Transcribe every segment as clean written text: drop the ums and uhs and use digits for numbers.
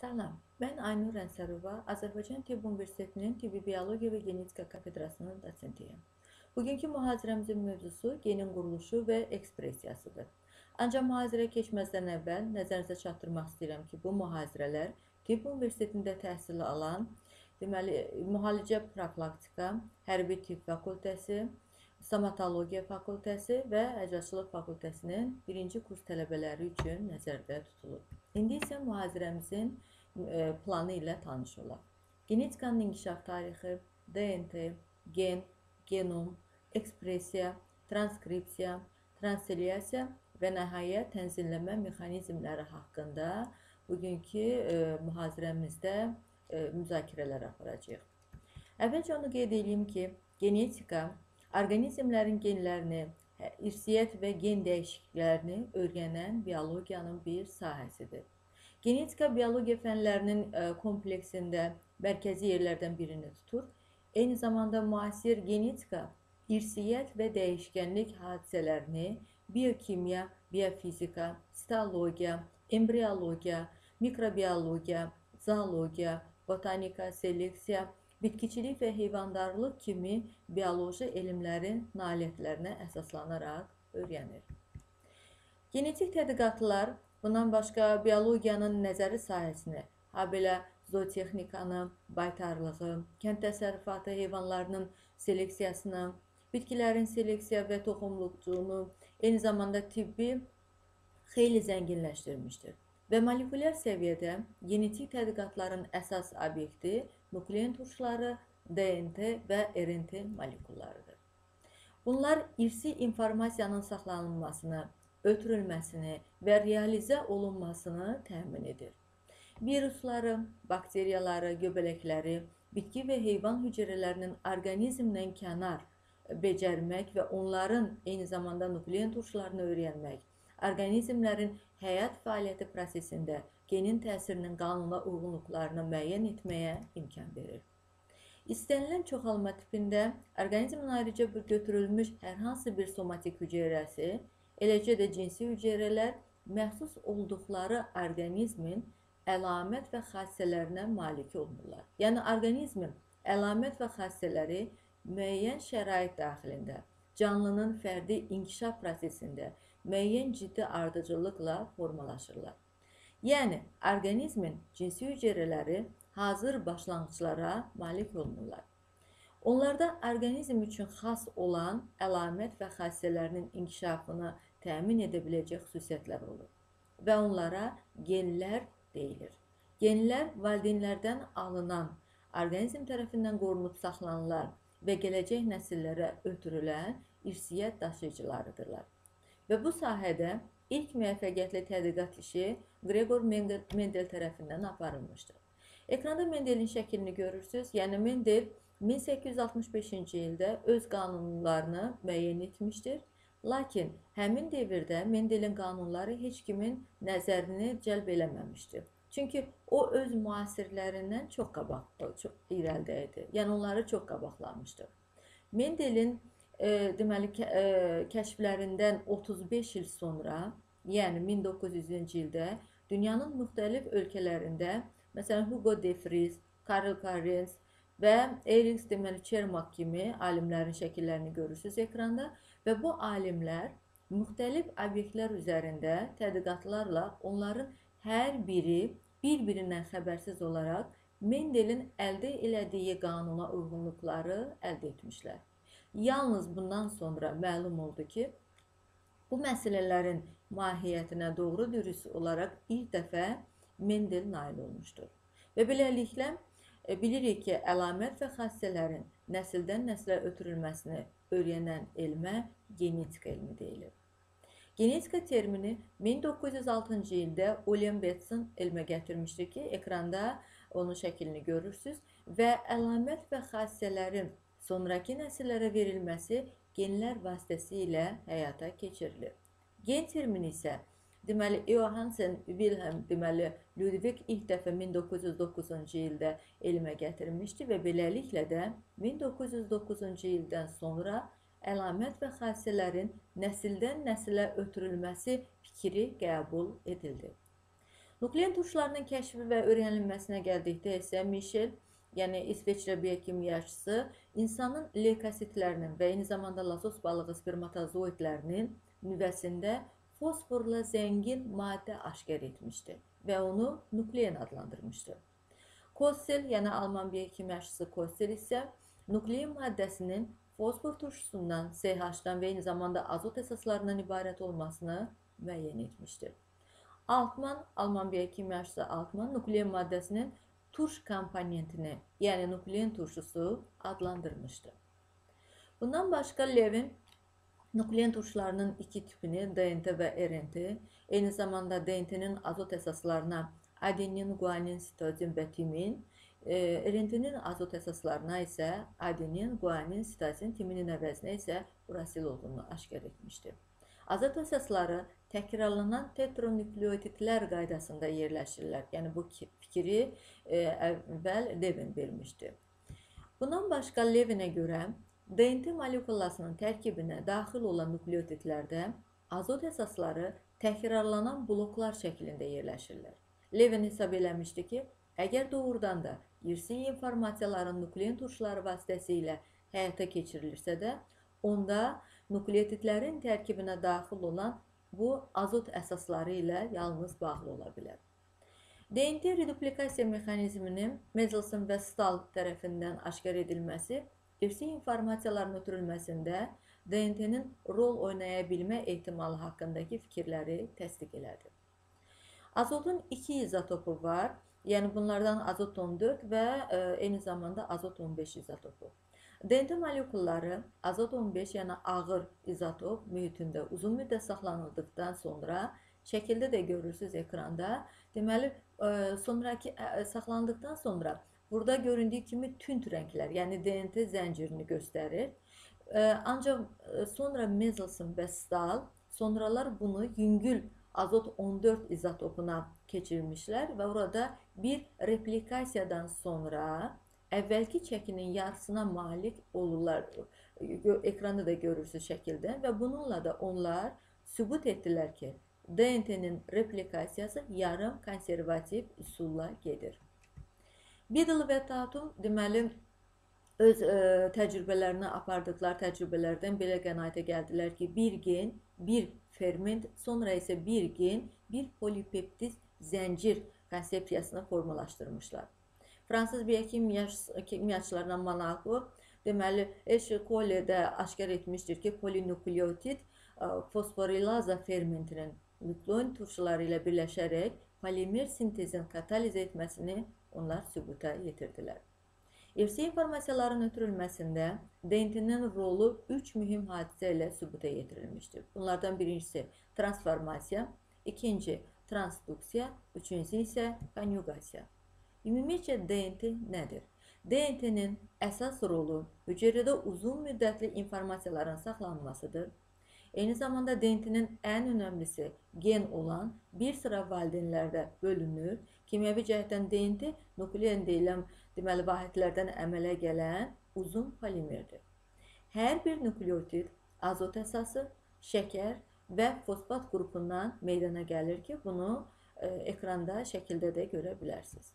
Salam, ben Aynur Ənsərova, Azərbaycan Tibb Universitetinin Tibbi Biologiya və Genetika kafedrasının dosentiyəm. Bugünkü mühazirəmizin mövzusu genin quruluşu və ekspressiyasıdır. Ancaq mühazirəyə keçməzdən əvvəl nəzərinizə çatdırmaq istəyirəm ki, bu mühazirələr Tibb Universitetində təhsil alan, müalicə profilaktika, hərbi tibb fakültəsi, stomatologiya fakültəsi və əczaçılıq fakültəsinin birinci kurs tələbələri üçün nəzərdə tutulur. İndi isə mühazirəmizin planı ilə tanış olaq. Genetikanın inkişaf tarixi, DNT, gen, genom, ekspressiya, transkripsiya, translasiya və nəhayət tənzimləmə mexanizmləri haqqında bugünkü mühazirəmizdə müzakirələr aparacağıq. Əvvəlcə onu qeyd edeyim ki, genetika orqanizmlərin genlərini, irsiyyət və gen dəyişikliklərini öyrənən biologiyanın bir sahəsidir. Genetika biologiya fənlərinin kompleksində mərkəzi yerlərdən birini tutur. Eyni zamanda müasir genetika, irsiyyət və dəyişkənlik hadisələrini biokimya, biofizika, sitologiya, embriologiya, mikrobiologiya, zoologiya, botanika, seleksiya, bitkiçilik və heyvandarlıq kimi bioloji elmlərin nailiyyətlərinə əsaslanaraq öyrənir. Genetik tədqiqatlar bundan başqa biologiyanın nəzəri sahəsini, habelə zootexnikanı, baytarlığı, kənd təsərrüfatı heyvanlarının seleksiyasını, bitkilərin seleksiya və toxumluqculuğunu, eyni zamanda tibbi xeyli zənginləşdirmişdir. Və molekulyar səviyyədə genetik tədqiqatların əsas obyekti nuklein turşuları, DNT və RNT molekullarıdır. Bunlar irsi informasiyanın saxlanılmasını, ötürülməsini və realizə olunmasını təmin edir. Virusları, bakteriyaları, göbələkləri, bitki və heyvan hüceyrələrinin orqanizmdən kənar becərmək və onların eyni zamanda nuklein turşularını öyrənmək, orqanizmlərin həyat fəaliyyəti prosesində genin təsirinin qanuna uyğunluqlarını müəyyən etməyə imkan verir. İstənilən çoxalma tipində orqanizmin ayrıca götürülmüş hər hansı bir somatik hüceyrəsi, eləcə də cinsi hüceyrələr məxsus olduqları orqanizmin əlamət və xassələrinə malik olurlar. Yəni, orqanizmin əlamət və xassələri müəyyən şərait daxilində, canlının fərdi inkişaf prosesində müəyyən ciddi ardıcıllıqla formalaşırlar. Yəni, orqanizmin cinsi hüceyrələri hazır başlanğıclara malik olmurlar. Onlarda orqanizm üçün xas olan əlamət və xassələrinin inkişafını təmin edə biləcək xüsusiyyətlər olur və onlara genlər deyilir. Genlər valideynlərdən alınan, orqanizm tərəfindən qorunub saxlanılan və gələcək nəsillərə ötürülən irsiyyət daşıyıcılarıdırlar. Və bu sahədə ilk müvəffəqiyyətli tədqiqat işi Gregor Mendel tərəfindən aparılmışdır. Ekranda Mendelin şəklini görürsünüz. Yəni, Mendel 1865-ci ildə öz qanunlarını müəyyən etmişdir. Lakin həmin devirdə Mendelin qanunları heç kimin nəzərini cəlb eləməmişdir. Çünki o öz müasirlərindən çox irəlidə idi. Yəni, onları çox qabaqlamışdır. Mendelin kəşflərindən 35 il sonra, yəni 1900-cü ildə dünyanın müxtəlif ölkələrində, məsələn, Hugo de Vries, Karl Karens və Erich Çermak kimi alimlərin şəkillərini görürsünüz ekranda və bu alimlər müxtəlif obyektlər üzərində tədqiqatlarla onların hər biri bir-birindən xəbərsiz olaraq Mendelin əldə elədiyi qanuna uyğunluqları əldə etmişlər. Yalnız bundan sonra məlum oldu ki, bu məsələlərin mahiyyətinə doğru dürüst olaraq ilk dəfə Mendel nail olmuşdur. Və beləliklə bilirik ki, əlamət və xassələrin nəsildən nəslə ötürülməsini öyrənən elmə genetika elmi deyilir. Genetika termini 1906-cı ildə William Bateson elmə gətirmişdir ki, ekranda onun şəklini görürsünüz və əlamət və xassələrin sonraki nəsillərə verilməsi genlər vasitəsilə həyata keçirilir. Gen termini isə Johansen Wilhelm Ludwig ilk dəfə 1909-cu ildə elmə gətirmişdi və beləliklə də 1909-cu ildən sonra əlamət və xassələrin nəsildən nəsilə ötürülməsi fikri qəbul edildi. Nuklein turşularının kəşfi və öyrənilməsinə gəldikdə isə Michel, yəni İsveçrə biyokimyaçısı, insanın leykositlərinin və eyni zamanda lasos balığı spermatozoidlərinin nüvəsində fosforla zəngin maddə aşkar etmişdi və onu nuklein adlandırmışdı. Kossel, yəni Alman biyokimyaçısı Kossel isə nuklein maddəsinin fosfor turşusundan, SH-dan və eyni zamanda azot əsaslarından ibarət olmasını müəyyən etmişdir. Alman biyokimyaçısı Altman nuklein maddəsinin turş komponentini, yəni nuklein turşusu adlandırmışdı. Bundan başqa Levin nuklein turşularının iki tipini, DNT və RNT, eyni zamanda DNT-nin azot əsaslarına adenin, guanin, sitozin və timin, RNT-nin azot əsaslarına isə adenin, guanin, sitozin, timinin əvəzinə isə urasil olduğunu aşkar etmişdir. Azot əsasları təkrarlanan tetranukleotidlər qaydasında yerləşirlər. Yəni bu fikri əvvəl Levin vermişdi. Bundan başqa Levinə görə DNT molekulasının tərkibinə daxil olan nukleotidlərdə azot əsasları təkrarlanan bloklar şəklində yerləşirlər. Levin hesab eləmişdi ki, əgər doğrudan da irsi informasiyaların nuklein turşuları vasitəsilə həyata keçirilirsə də, onda nukleotidlərin tərkibinə daxil olan bu azot əsasları ilə yalnız bağlı ola bilər. DNT reduplikasiya mexanizminin Mendelssohn və Stahl tərəfindən aşkar edilməsi irsi informasiyaların ötürülməsində DNT-nin rol oynaya bilmə ehtimalı haqqındakı fikirləri təsdiq elədi. Azotun iki izotopu var, yəni bunlardan azot 14 və eyni zamanda azot 15 izotopu. DNT molekulları azot 15, yəni ağır izotop mühitində uzun müddət saxlanıldıqdan sonra, şəkildə də görürsünüz ekranda, deməli, sonraki saxlandıqdan sonra burada göründüyü kimi tünd rənglər, yəni DNT zəncirini göstərir. Ancaq sonra Mendelssohn və Stahl sonralar bunu yüngül azot 14 izotopuna keçirmişlər və orada bir replikasiyadan sonra əvvəlki çəkinin yarısına malik olurlar. Ekranda da görürsünüz şəkildə və bununla da onlar sübut etdilər ki, DNT-nin replikasiyası yarım konservativ üsulla gedir. Biddle və Tatum deməli öz təcrübələrini apardıqları təcrübələrdən belə qənaətə gəldilər ki, bir gen, bir ferment, sonra isə bir gen, bir polipeptid zəncir konsepsiyasını formalaşdırmışlar. Fransız biyokimyaçılarından Monaco, deməli, Eşe-Colle'də aşkar etmişdir ki, polinukleotid fosforilaza fermentinin nuklein turşuları ilə birləşərək polimer sintezin kataliz etməsini onlar sübuta yetirdilər. İrsi informasiyaların ötürülməsində DNT-nin rolu 3 mühüm hadisə ilə sübuta yetirilmişdir. Bunlardan birincisi transformasiya, ikinci transduksiya, üçüncüsü isə konjugasiya. Ümumiyyətcə DNT nədir? DNT-nin əsas rolu hüceyrədə uzun müddətli informasiyaların saxlanmasıdır. Eyni zamanda DNT-nin ən önəmlisi gen olan bir sıra valideynlərdə bölünür. Kimyəvi cəhətdən DNT nuklein deyilən deməli vahidlərdən əmələ gələn uzun polimerdir. Hər bir nukleotid azot əsası, şəkər və fosfat qrupundan meydana gəlir ki, bunu ekranda şəkildə də görə bilərsiniz.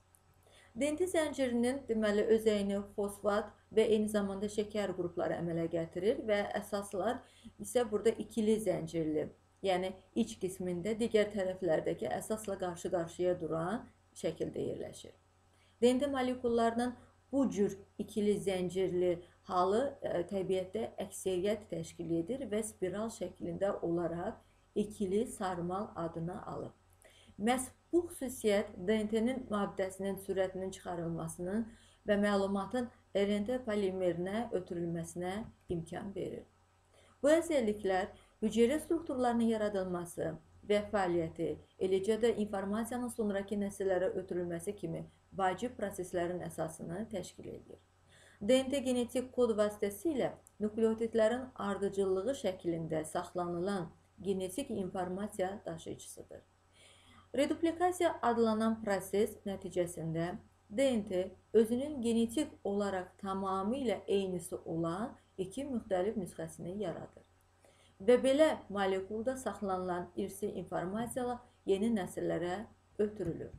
DNT zəncirinin deməli özəyini fosfat və eyni zamanda şəkər qrupları əmələ gətirir və əsaslar isə burada ikili zəncirli, yəni iç qismində digər tərəflərdəki əsasla qarşı-qarşıya duran şəkildə yerləşir. DNT molekullarının bu cür ikili zəncirli halı təbiətdə əksəriyyət təşkil edir və spiral şəklində olaraq ikili sarmal adını alır. Məhz bu xüsusiyyət DNT-nin maddəsinin sürətinin çıxarılmasının və məlumatın RNT polimerinə ötürülməsinə imkan verir. Bu özelliklər hüceyrə strukturlarının yaradılması və fəaliyyəti, eləcə də informasiyanın sonraki nəsillərə ötürülməsi kimi vacib proseslərin əsasını təşkil edir. DNT genetik kod vasitəsilə nukleotidlərin ardıcıllığı şəklində saxlanılan genetik informasiya daşıyıcısıdır. Reduplikasiya adlanan proses nəticəsində DNT özünün genetik olaraq tamamilə eynisi olan iki müxtəlif nüsxəsini yaradır. Və belə molekulda saxlanılan irsi informasiyalar yeni nəsillərə ötürülür.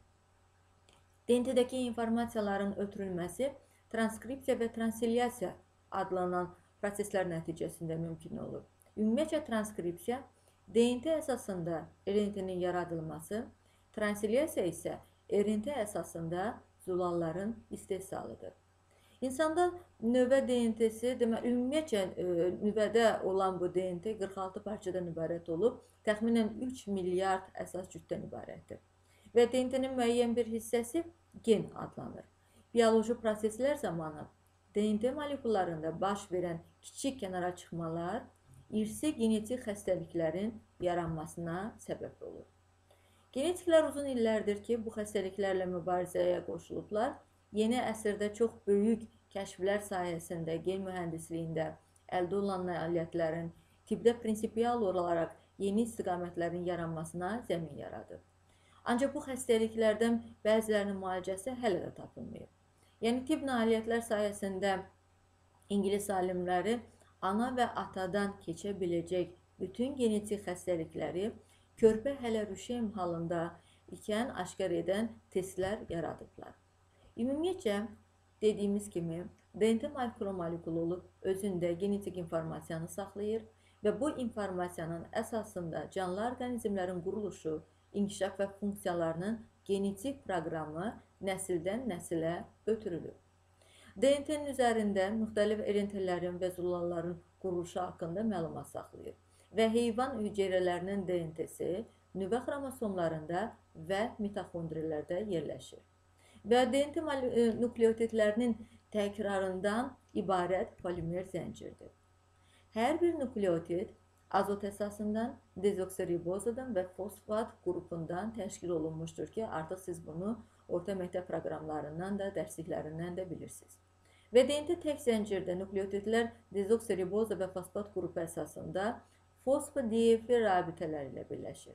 DNT-dəki informasiyaların ötürülməsi transkripsiya və transilyasiya adlanan proseslər nəticəsində mümkün olur. Ümumiyyətcə transkripsiya DNT əsasında RNT-nin yaradılması, transilyasiya isə RNT əsasında zulalların istehsalıdır. İnsanda növbə DNT-si, ümumiyyətcə nüvədə olan bu DNT 46 parçadan ibarət olub, təxminən 3 milyard əsas cütdən ibarətdir. Və DNT-nin müəyyən bir hissəsi gen adlanır. Bioloji proseslər zamanı DNT molekullarında baş verən kiçik kənara çıxmalar irsi genetik xəstəliklərin yaranmasına səbəb olur. Genetiklər uzun illərdir ki, bu xəstəliklərlə mübarizəyə qoşulublar. Yeni əsrdə çox böyük kəşflər sayəsində gen mühəndisliyində əldə olunan nailiyyətlərin tibbdə prinsipial olaraq yeni istiqamətlərin yaranmasına zəmin yaradır. Ancaq bu xəstəliklərdən bəzilərinin müalicəsi hələ də tapılmayıb. Yəni, tibb nailiyyətlər sayəsində İngilis alimləri ana və atadan keçə biləcək bütün genetik xəstəlikləri körpə hələ rüşem halında ikən aşkar edən testlər yaradıblar. Ümumiyyətcə, dediyimiz kimi, DNT makromolekulu özündə genetik informasiyanı saxlayır və bu informasiyanın əsasında canlı orqanizmlərin quruluşu, inkişaf və funksiyalarının genetik proqramı nəsildən nəsilə ötürülür. DNT-nin üzərində müxtəlif RNT-lərin və zulalların quruluşu haqqında məlumat saxlayır və heyvan hüceyrələrinin DNT-si nüvə xromosomlarında və mitoxondrilərdə yerləşir. Və DNT nukleotidlərinin təkrarından ibarət polimer zəncirdir. Hər bir nukleotid azot əsasından, dezoksiribozadan və fosfat qrupundan təşkil olunmuşdur ki, artıq siz bunu orta məktəb proqramlarından da, dərsliklərindən də bilirsiniz. Və DNT tək zəncirdə nukleotidlər dezoksiriboza və fosfat qrupu əsasında fosfodiyefir rabitələri ilə birləşir.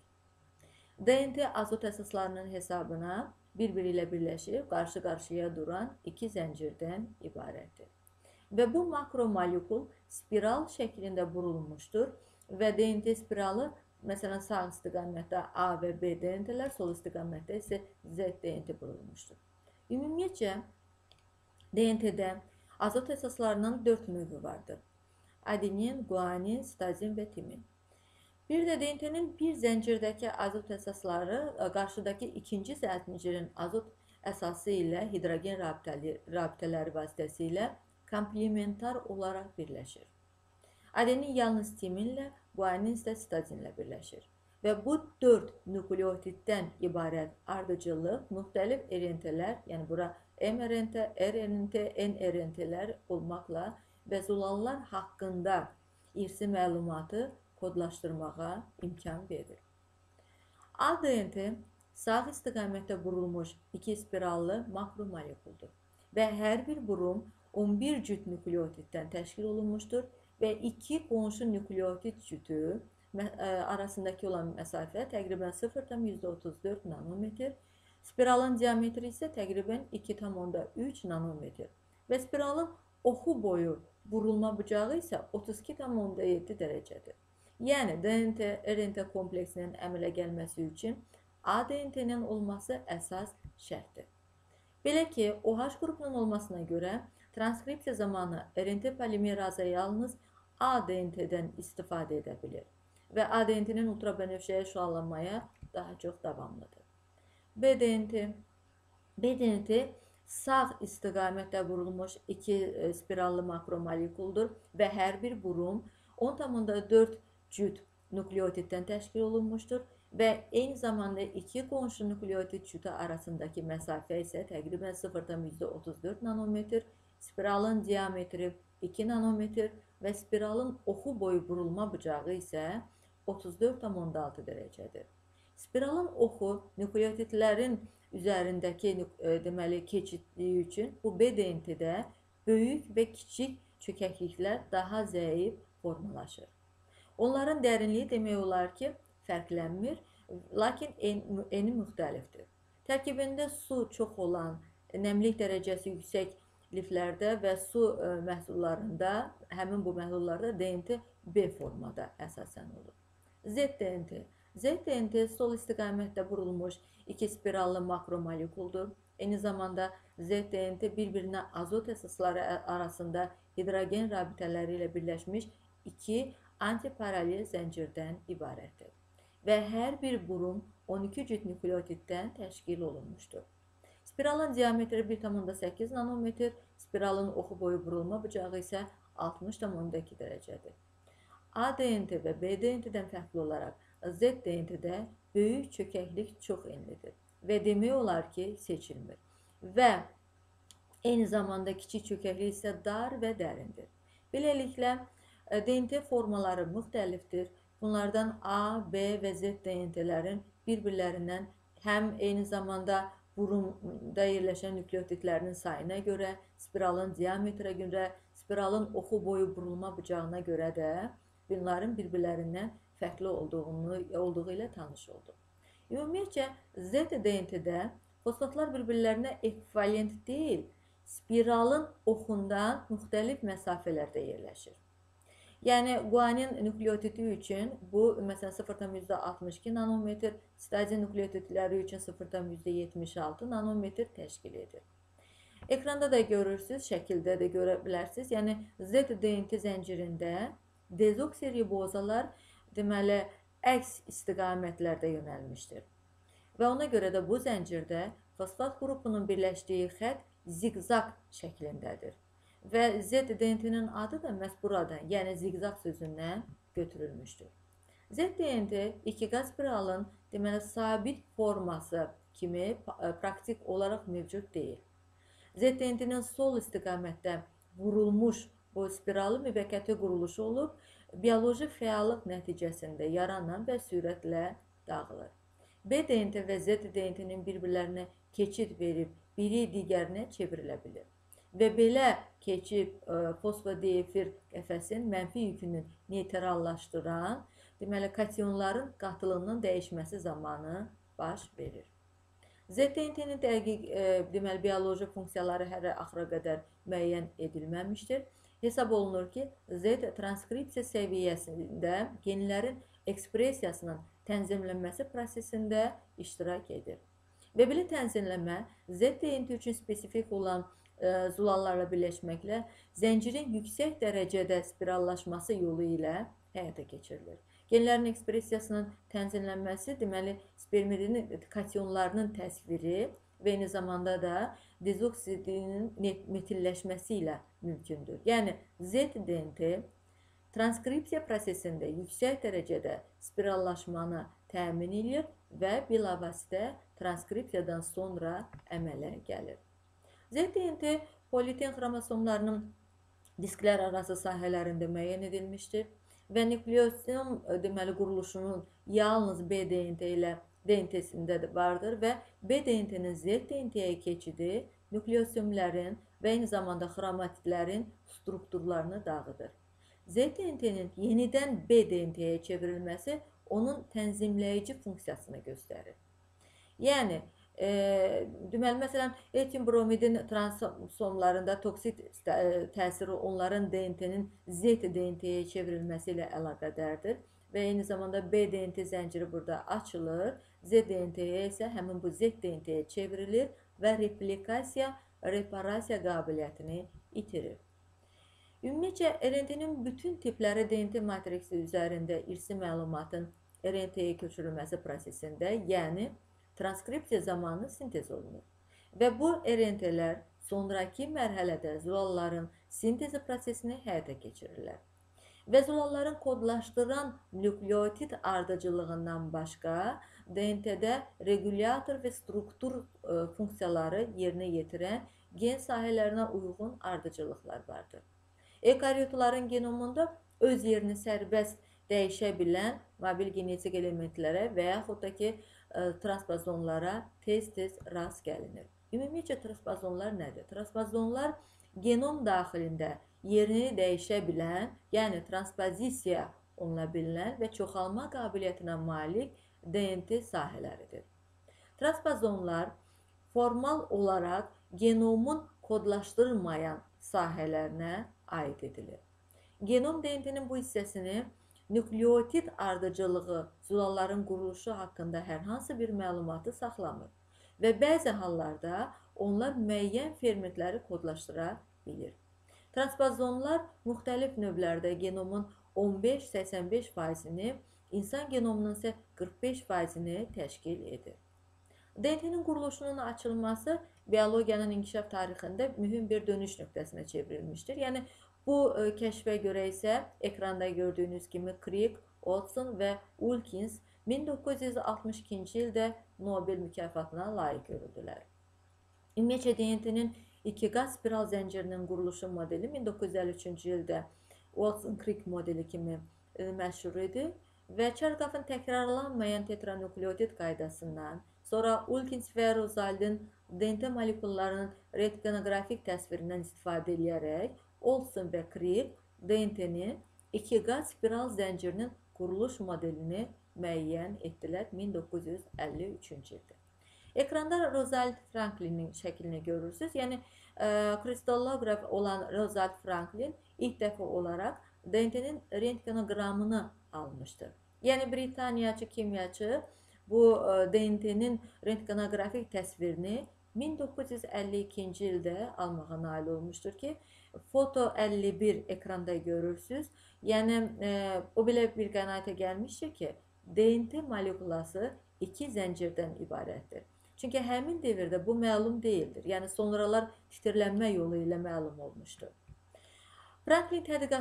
DNT azot əsaslarının hesabına bir-biri ilə birləşib, qarşı-qarşıya duran iki zəncirdən ibarətdir. Və bu makromolekul spiral şəklində burulmuşdur və DNT spiralı, məsələn, sağ istiqamətdə A və B DNT-lər, sol istiqamətdə isə Z DNT burulmuşdur. Ümumiyyətcə, DNT-də azot əsaslarının 4 növü vardır. Adenin, guanin, sitozin və timin. Bir də DNT-nin bir zəncirdəki azot əsasları qarşıdakı ikinci zəncirin azot əsası ilə hidrogen rabitələri vasitəsilə komplementar olaraq birləşir. Adenin yalnız timinlə, guanin isə sitozinlə birləşir. Və bu 4 nukleotiddən ibarət ardıcıllıq müxtəlif RNT-lər, yəni bura mRNT, rNT, nRNT-lər olmaqla və zulallar haqqında irsi məlumatı kodlaşdırmağa imkan verir. ADNT sağ istiqamətdə burulmuş iki spirallı makromolekuldur və hər bir burum 11 cüt nukleotiddən təşkil olunmuşdur və iki qonşu nukleotid cütü arasındakı olan məsafə təqribən 0,34 nanometr, spiralın diametri isə təqribən 2,3 nanometr və spiralın oxu boyu burulma bucağı isə 32,7 dərəcədir. Yəni, DNT-RNT kompleksinin əmələ gəlməsi üçün ADNT-nin olması əsas şərtdir. Belə ki, OH qrupunun olmasına görə transkripsiya zamanı RNT polimerazı yalnız ADNT-dən istifadə edə bilir və ADNT-nin ultrabənövşəyə şüalanmaya daha çox davamlıdır. BDNT sağ istiqamətdə vurulmuş iki spirallı makromolekuldur və hər bir burum 10,4 cüt nukleotiddən təşkil olunmuşdur və eyni zamanda iki qonşu nukleotid cütü arasındakı məsafə isə təqribən 0,34 nanometr, spiralın diametri 2 nanometr və spiralın oxu boyu burulma bucağı isə 34,6 dərəcədir. Spiralın oxu nukleotidlərin üzərindəki keçidliyi üçün bu BDNT-də böyük və kiçik çökəkliklər daha zəif formalaşır. Onların dərinliyi demək olar ki, fərqlənmir, lakin eni müxtəlifdir. Tərkibində su çox olan, nəmlik dərəcəsi yüksək liflərdə və su məhsullarında, həmin bu məhsullarda DNT B formada əsasən olur. Z-DNT. Z-DNT sol istiqamətdə vurulmuş iki spirallı makromoleküldur. Eyni zamanda Z-DNT bir-birinə azot əsasları arasında hidrogen rabitələri ilə birləşmiş iki antiparalel zəncirdən ibarətdir. Və hər bir burum 12 cüt nükleotiddən təşkil olunmuşdur. Spiralın diametri 1,8 nanometr, spiralın oxu boyu vurulma bucağı isə 60,2 dərəcədir. A-DNT və B-DNT-dən fərqli olaraq Z-DNT-də böyük çökəklik çox enlidir və demək olar ki, seçilmir. Və eyni zamanda kiçik çökəklik isə dar və dərindir. Beləliklə, DNT formaları müxtəlifdir. Bunlardan A, B və Z-DNT-lərin bir-birlərindən həm eyni zamanda burumda yerləşən nükleotidlərinin sayına görə, spiralın diametrə görə, spiralın oxu boyu vurulma bucağına görə də bunların bir-birlərindən fərqli olduğu ilə tanış olduq. Ümumiyyətcə, Z-DNT-də fosfatlar bir-birlərinə ekvivalent deyil, spiralın oxundan müxtəlif məsafələrdə yerləşir. Yəni, guanin nükleotidi üçün bu, məsələn, 0,62 nanometr, stadin nükleotidləri üçün 0,76 nanometr təşkil edir. Ekranda da görürsünüz, şəkildə də görə bilərsiniz. Yəni, Z-DNT zəncirində dezoksiribozalar deməli, əks istiqamətlərdə yönəlmişdir. Və ona görə də bu zəncirdə fosfat qrupunun birləşdiyi xətt ziqzaq şəklindədir. Və Z-DNT-nin adı da məhz buradan, yəni ziqzaq sözündən götürülmüşdür. Z-DNT ikiqat spiralın deməli, sabit forması kimi praktik olaraq mövcud deyil. Z-DNT-nin sol istiqamətdə vurulmuş bu spiralı müvəqqəti quruluşu olub, bioloji fəallıq nəticəsində yaranan və sürətlə dağılır. B-DNT və Z-DNT-nin bir-birlərinə keçid verib, biri digərinə çevrilə bilir. Və belə keçib fosfodiyefir qəfəsin mənfi yükünü neytrallaşdıran, deməli, kationların qatılığının dəyişməsi zamanı baş verir. Z-DNT-nin dəqiq deməli, bioloji funksiyaları hələ axıra qədər müəyyən edilməmişdir. Hesab olunur ki, Z transkripsiya səviyyəsində genlərin ekspresiyasının tənzimlənməsi prosesində iştirak edir. Və belə tənzimləmə Z-DNT üçün spesifik olan zulallarla birləşməklə zəncirin yüksək dərəcədə spirallaşması yolu ilə həyata keçirilir. Genlərin ekspresiyasının tənzimlənməsi, deməli, spermidin kationlarının təsviri və eyni zamanda da dezoksidinin metilləşməsi ilə mümkündür. Yəni, Z-DNT transkripsiya prosesində yüksək dərəcədə spirallaşmanı təmin edir və bilavasitə transkripsiyadan sonra əmələ gəlir. Z-DNT politen xromosomlarının disklər arası sahələrində müəyyən edilmişdir və nükleosom deməli, quruluşunun yalnız B-DNT ilə DNT-sində vardır və B-DNT-nin Z-DNT-yə keçidi nükleosomların və eyni zamanda xromatidlərin strukturlarını dağıdır. Z-DNT-nin yenidən B-DNT-yə çevrilməsi onun tənzimləyici funksiyasını göstərir. Yəni, deməli, məsələn, etin bromidin transomlarında toksit təsiri onların DNT-nin Z-DNT-yə çevrilməsi ilə əlaqədardır və eyni zamanda B-DNT zənciri burada açılır, Z-DNT-yə isə həmin bu Z-DNT-yə çevrilir və replikasiya, reparasiya qabiliyyətini itirir. Ümumiyyətcə, RNT-nin bütün tipləri DNT matriksi üzərində irsi məlumatın RNT-yə köçürülməsi prosesində, yəni transkripsiya zamanı sintez olunur. Və bu RNT-lər sonraki mərhələdə zulalların sintezi prosesini həyata keçirirlər. Və zulalların kodlaşdıran nükleotid ardıcıllığından başqa DNT-də regulyator və struktur funksiyaları yerinə yetirən gen sahələrinə uyğun ardıcıllıqlar vardır. Eukaryotların genomunda öz yerini sərbəst dəyişə bilən mobil genetik elementlərə və yaxud da ki, transpozonlara tez-tez rast gəlinir. Ümumiyyətcə, transpozonlar nədir? Transpozonlar genom daxilində yerini dəyişə bilən, yəni transpozisiya oluna bilən və çoxalma qabiliyyətinə malik DNT sahələridir. Transpozonlar formal olaraq genomun kodlaşdırılmayan sahələrinə aid edilir. Genom DNT-nin bu hissəsini nükleotit ardıcılığı zulalların quruluşu haqqında hər hansı bir məlumatı saxlamır və bəzi hallarda onlar müəyyən fermentləri kodlaşdıra bilir. Transpozonlar müxtəlif növlərdə genomun 15-85%-ni, insan genomunun isə 45%-ni təşkil edir. DNT-nin quruluşunun açılması biologiyanın inkişaf tarixində mühüm bir dönüş nöqtəsinə çevrilmişdir. Yəni, bu kəşfə görə isə ekranda gördüyünüz kimi Crick, Watson və Wilkins 1962-ci ildə Nobel mükafatına layiq görüldülər. Ümumiyyətlə, DNT-nin iki qat spiral zəncirinin quruluşu modeli 1953-cü ildə Watson-Crick modeli kimi məşhur idi və Çerkafın təkrarlanmayan tetranukleotit qaydasından, sonra Wilkins və Rosaldin DNT molekullarının rentgenografik təsvirindən istifadə edərək Olson və Crick DNT-nin iki qat spiral zəncirinin quruluş modelini müəyyən etdilər 1953-cü ildə. Ekranda Rosalind Franklinin şəklini görürsünüz. Yəni, kristallograf olan Rosalind Franklin ilk dəfə olaraq DNT-nin rentgenoqramını almışdır. Yəni, Britaniyaçı kimyaçı bu DNT-nin rentgenografik təsvirini 1952-ci ildə almağa nail olmuşdur ki, foto 51 ekranda görürsünüz. Yəni, o belə bir qənaətə gəlmişdir ki, DNT molekulası iki zəncirdən ibarətdir. Çünki həmin devirdə bu məlum deyildir. Yəni, sonralar titrlənmə yolu ilə məlum olmuşdur. Franklin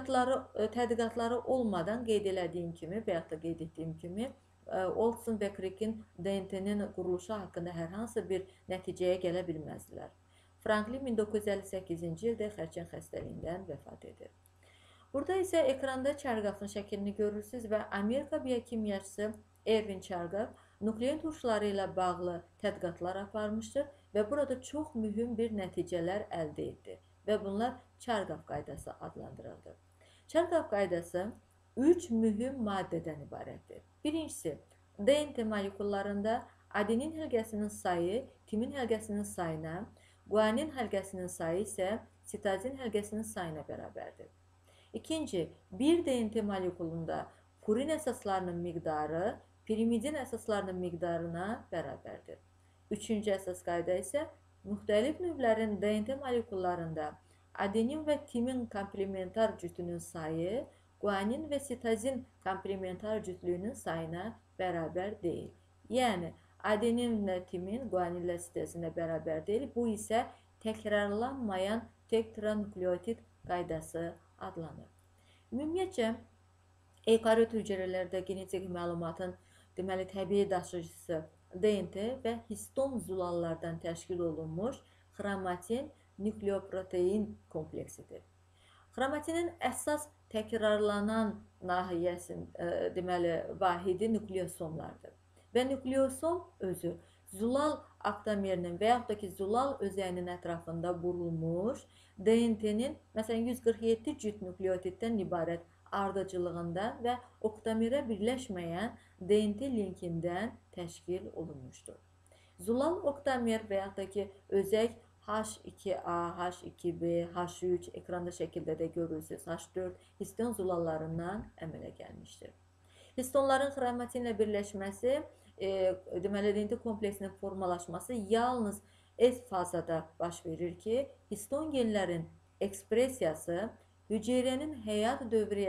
tədqiqatları olmadan qeyd elədiyim kimi və yaxud da qeyd etdiyim kimi, Olson və Crick'in DNT-nin quruluşu haqqında hər hansı bir nəticəyə gələ bilməzdilər. Franklin 1958-ci ildə xərçəng xəstəliyindən vəfat edir. Burada isə ekranda Çerkafın şəklini görürsünüz və Amerika biokimyaçısı Ervin Çerkaf nuklein turşuları ilə bağlı tədqiqatlar aparmışdır və burada çox mühüm bir nəticələr əldə etdi və bunlar Çerkaf qaydası adlandırıldı. Çerkaf qaydası 3 mühüm maddədən ibarətdir. Birincisi, DNT molekullarında adenin həlqəsinin sayı timin həlqəsinin sayına, guanin həlqəsinin sayı isə sitazin həlqəsinin sayına bərabərdir. İkinci, bir DNT molekulunda purin əsaslarının miqdarı pirimidin əsaslarının miqdarına bərabərdir. Üçüncü əsas qayda isə müxtəlif növlərin DNT molekullarında adenin və timin komplementar cütünün sayı guanin və sitazin komplementar cütlüyünün sayına bərabər deyil. Yəni, adenin və timin guanin və sitazinə bərabər deyil. Bu isə təkrarlanmayan tetranukleotit qaydası adlanır. Ümumiyyətcə, eukaryot hüceyrələrdə genetik məlumatın deməli təbii daşıyıcısı DNT və histon zulallardan təşkil olunmuş xromatin nükleoprotein kompleksidir. Xromatinin əsas təkrarlanan nahiyəsin, deməli, vahidi nükleosomlardır. Və nükleosom özü zulal aktamerinin və yaxud da ki, zulal özəyinin ətrafında burulmuş DNT-nin, məsələn, 147 cüt nükleotiddən ibarət ardıcılığından və oktamerə birləşməyən DNT linkindən təşkil olunmuşdur. Zulal oktamer və yaxud da ki, özək H2A, H2B, H3 ekranda şəkildə də görürsünüz. H4 histon zulallarından əmələ gəlmişdir. Histonların xromatinlə birləşməsi, deməli, DNT kompleksinin formalaşması yalnız S fazada baş verir ki, histon genlərin ekspresiyası hüceyrənin həyat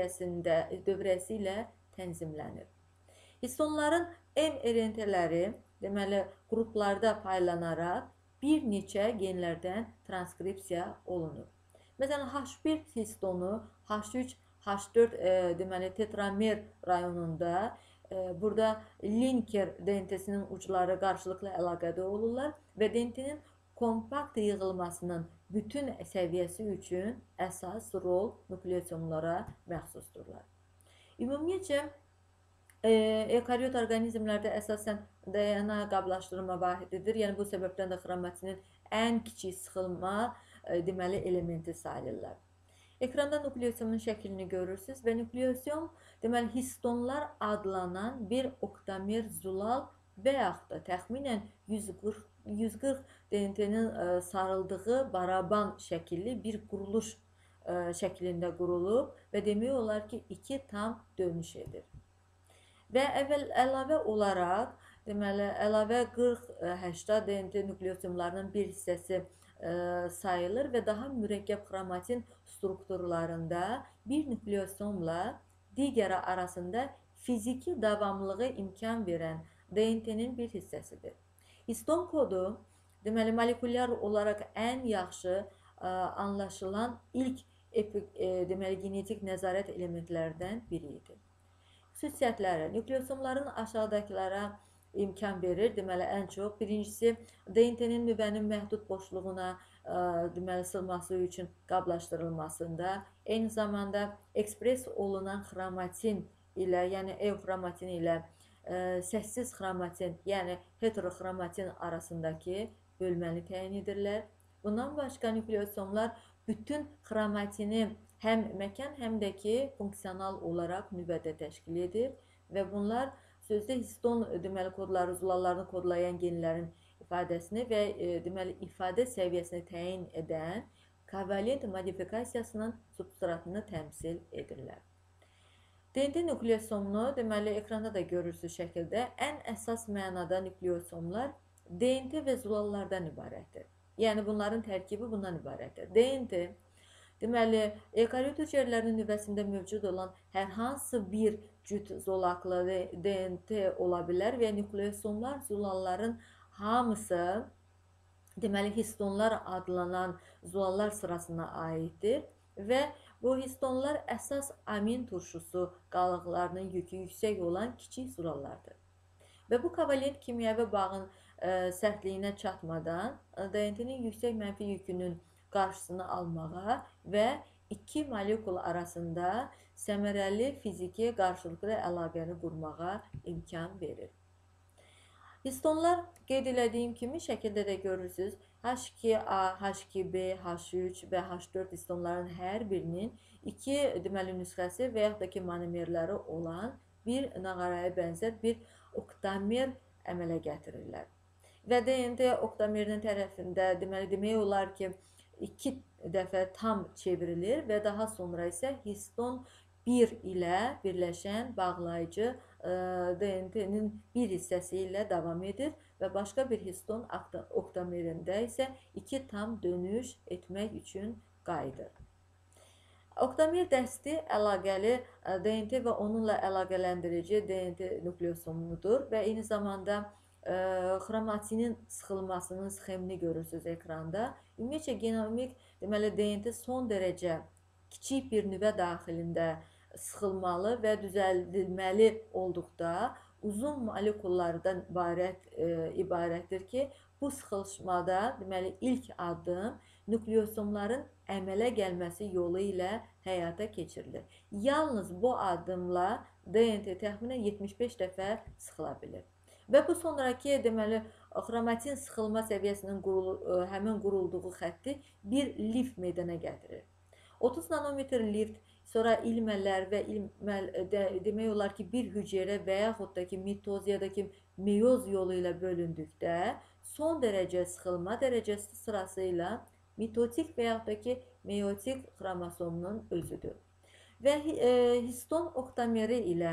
dövrəsi ilə tənzimlənir. Histonların mRNA-ləri, deməli, qruplarda paylanaraq bir neçə genlərdən transkripsiya olunur. Məsələn, H1 histonu H3, H4 deməli, tetramer rayonunda burada linker DNT-sinin ucları qarşılıqlı əlaqədə olurlar və DNT-nin kompakt yığılmasının bütün səviyyəsi üçün əsas rol nükleosomlara məxsusdurlar. Ümumiyyətcə, eukaryot orqanizmlərdə əsasən DNA qablaşdırma vahididir. Yəni, bu səbəbdən də xromatinin ən kiçik sıxılma deməli, elementi sayılırlar. Ekranda nükleosomun şəklini görürsünüz və nükleosom deməli, histonlar adlanan bir oktamer zulal və yaxud da təxminən 140 DNT-nin sarıldığı baraban şəkilli bir quruluş şəklində qurulub və demək olar ki, 2 tam dönüş edir. Və əlavə olaraq, deməli, əlavə 40-80 DNT nukleotimlarının bir hissəsi sayılır və daha mürəkkəb xromatin strukturlarında bir nukleosomla digəri arasında fiziki davamlılığı imkan verən DNT-nin bir hissəsidir. Histon kodu, deməli, molekulyar olaraq ən yaxşı anlaşılan ilk deməli, genetik nəzarət elementlərdən biri idi. Xüsusiyyətləri, nukleosomların aşağıdakılara imkan verir. Deməli, ən çox birincisi DNT-nin nüvənin məhdud boşluğuna deməli, sığması üçün qablaşdırılmasında, eyni zamanda ekspres olunan xromatin ilə, yəni evxromatin ilə səssiz xromatin, yəni heteroxromatin arasındakı bölməni təyin edirlər. Bundan başqa nukleosomlar bütün xromatini həm məkan, həm də ki, funksional olaraq nüvədə təşkil edir və bunlar sözdə histon deməli, kodları, zulalarını kodlayan genlərin ifadəsini və deməli, ifadə səviyyəsini təyin edən kovalent modifikasiyasının substratını təmsil edirlər. DNT nukleosomunu, deməli, ekranda da görürsünüz şəkildə, ən əsas mənada nukleosomlar DNT və zulalardan ibarətdir. Yəni, bunların tərkibi bundan ibarətdir. DNT, deməli, eukaryot hüceyrələrinin nüvəsində mövcud olan hər hansı bir cüt zolaqlı DNT ola bilər və nukleosomlar zulaların hamısı, deməli, histonlar adlanan zulalar sırasına aiddir və bu histonlar əsas amin turşusu qalıqlarının yükü yüksək olan kiçik zulalardır. Və bu kovalent kimyəvi bağın sərtliyinə çatmadan DNT-nin yüksək mənfi yükünün qarşısını almağa və iki molekul arasında səmərəli fiziki qarşılıqlı əlaqəni qurmağa imkan verir. Histonlar qeyd elədiyim kimi şəkildə də görürsünüz. H2A, H2B, H3 və H4 histonların hər birinin iki deməli nüsxəsi və yaxud da ki monomerləri olan bir nağaraya bənzər bir oktamer əmələ gətirirlər. Və DNT oktamerinin tərəfində demək olar ki 2 dəfə tam çevrilir və daha sonra isə histon 1 ilə birləşən bağlayıcı DNT-nin bir hissəsi ilə davam edir və başqa bir histon oktamerində isə 2 tam dönüş etmək üçün qayıdır. Oktamer dəsti əlaqəli DNT və onunla əlaqələndirici DNT nukleosomudur və eyni zamanda xromatinin sıxılmasının sxemini görürsünüz ekranda. Ümumiyyətcə genomik deməli DNT son dərəcə kiçik bir nüvə daxilində sıxılmalı və düzəldilməli olduqda uzun molekullardan ibarətdir ki, bu sıxılışmada deməli ilk addım nukleosomların əmələ gəlməsi yolu ilə həyata keçirilir. Yalnız bu addımla DNT təxminən 75 dəfə sıxıla bilir. Və bu sonraki deməli xromatin sıxılma səviyyəsinin həmin qurulduğu xətti bir lift meydana gətirir. 30 nanometr lift sonra ilməllər və demək olar ki bir hüceyrə və yaxud da ki mitoz ya da ki meyoz yolu ilə bölündükdə son dərəcə sıxılma dərəcəsi sırasıyla mitotik və yaxud da ki meyotik xromosomunun özüdür. Və histon oktameri ilə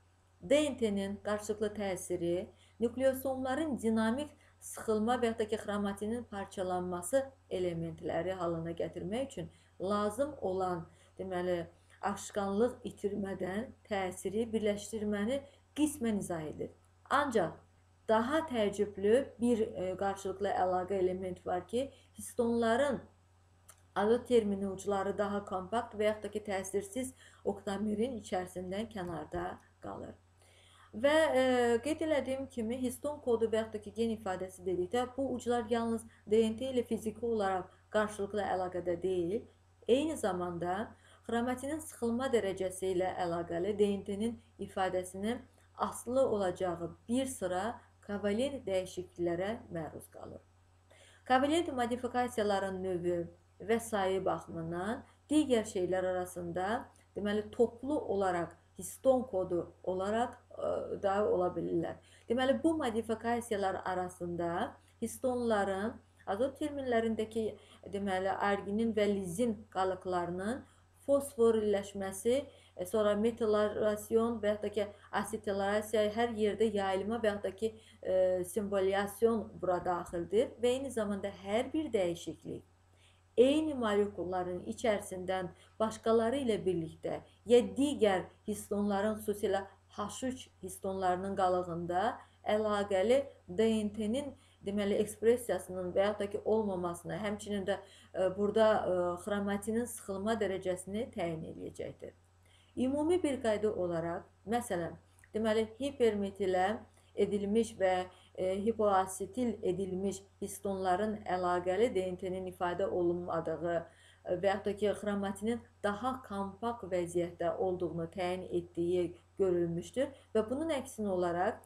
DNT-nin qarşılıqlı təsiri nukleosomların dinamik sıxılma və yaxud da ki xromatinin parçalanması elementləri halına gətirmək üçün lazım olan deməli akışqanlıq itirmədən təsiri birləşdirməni qismən izah edir. Ancaq daha təəccüblü bir qarşılıqlı əlaqə element var ki, histonların azot termini ucları daha kompakt və yaxud da ki təsirsiz oktamerin içərisindən kənarda qalır. Və qeyd elədiyim kimi histon kodu və yaxud da ki gen ifadəsi dedikdə bu uclar yalnız DNT ilə fiziki olaraq qarşılıqlı əlaqədə deyil, eyni zamanda xromatinin sıxılma dərəcəsi ilə əlaqəli DNT-nin ifadəsinin asılı olacağı bir sıra kovalent dəyişikliklərə məruz qalır. Kovalent modifikasiyaların növü və sayı baxımından digər şeylər arasında deməli toplu olaraq histon kodu olaraq da ola bilirlər. Deməli bu modifikasiyalar arasında histonların Azot terminlərindəki deməli arginin və lizin qalıqlarının fosforilləşməsi, sonra metilarasiyon və yaxud da ki asetilarasiya, hər yerdə yayılma və yaxud da ki simbolyasyon bura daxildir və eyni zamanda hər bir dəyişiklik eyni molekulların içərisindən başqaları ilə birlikdə ya digər histonların, xüsusilə H3 histonlarının qalığında əlaqəli DNT-nin deməli ekspressiyasının və yaxud da ki olmamasını, həmçinin də burada xromatinin sıxılma dərəcəsini təyin edəcəkdir. Ümumi bir qayda olaraq, məsələn, deməli hipermetilə edilmiş və hipoasetil edilmiş histonların əlaqəli DNT-nin ifadə olunmadığı və yaxud da ki xromatinin daha kompakt vəziyyətdə olduğunu təyin etdiyi görülmüşdür və bunun əksinə olaraq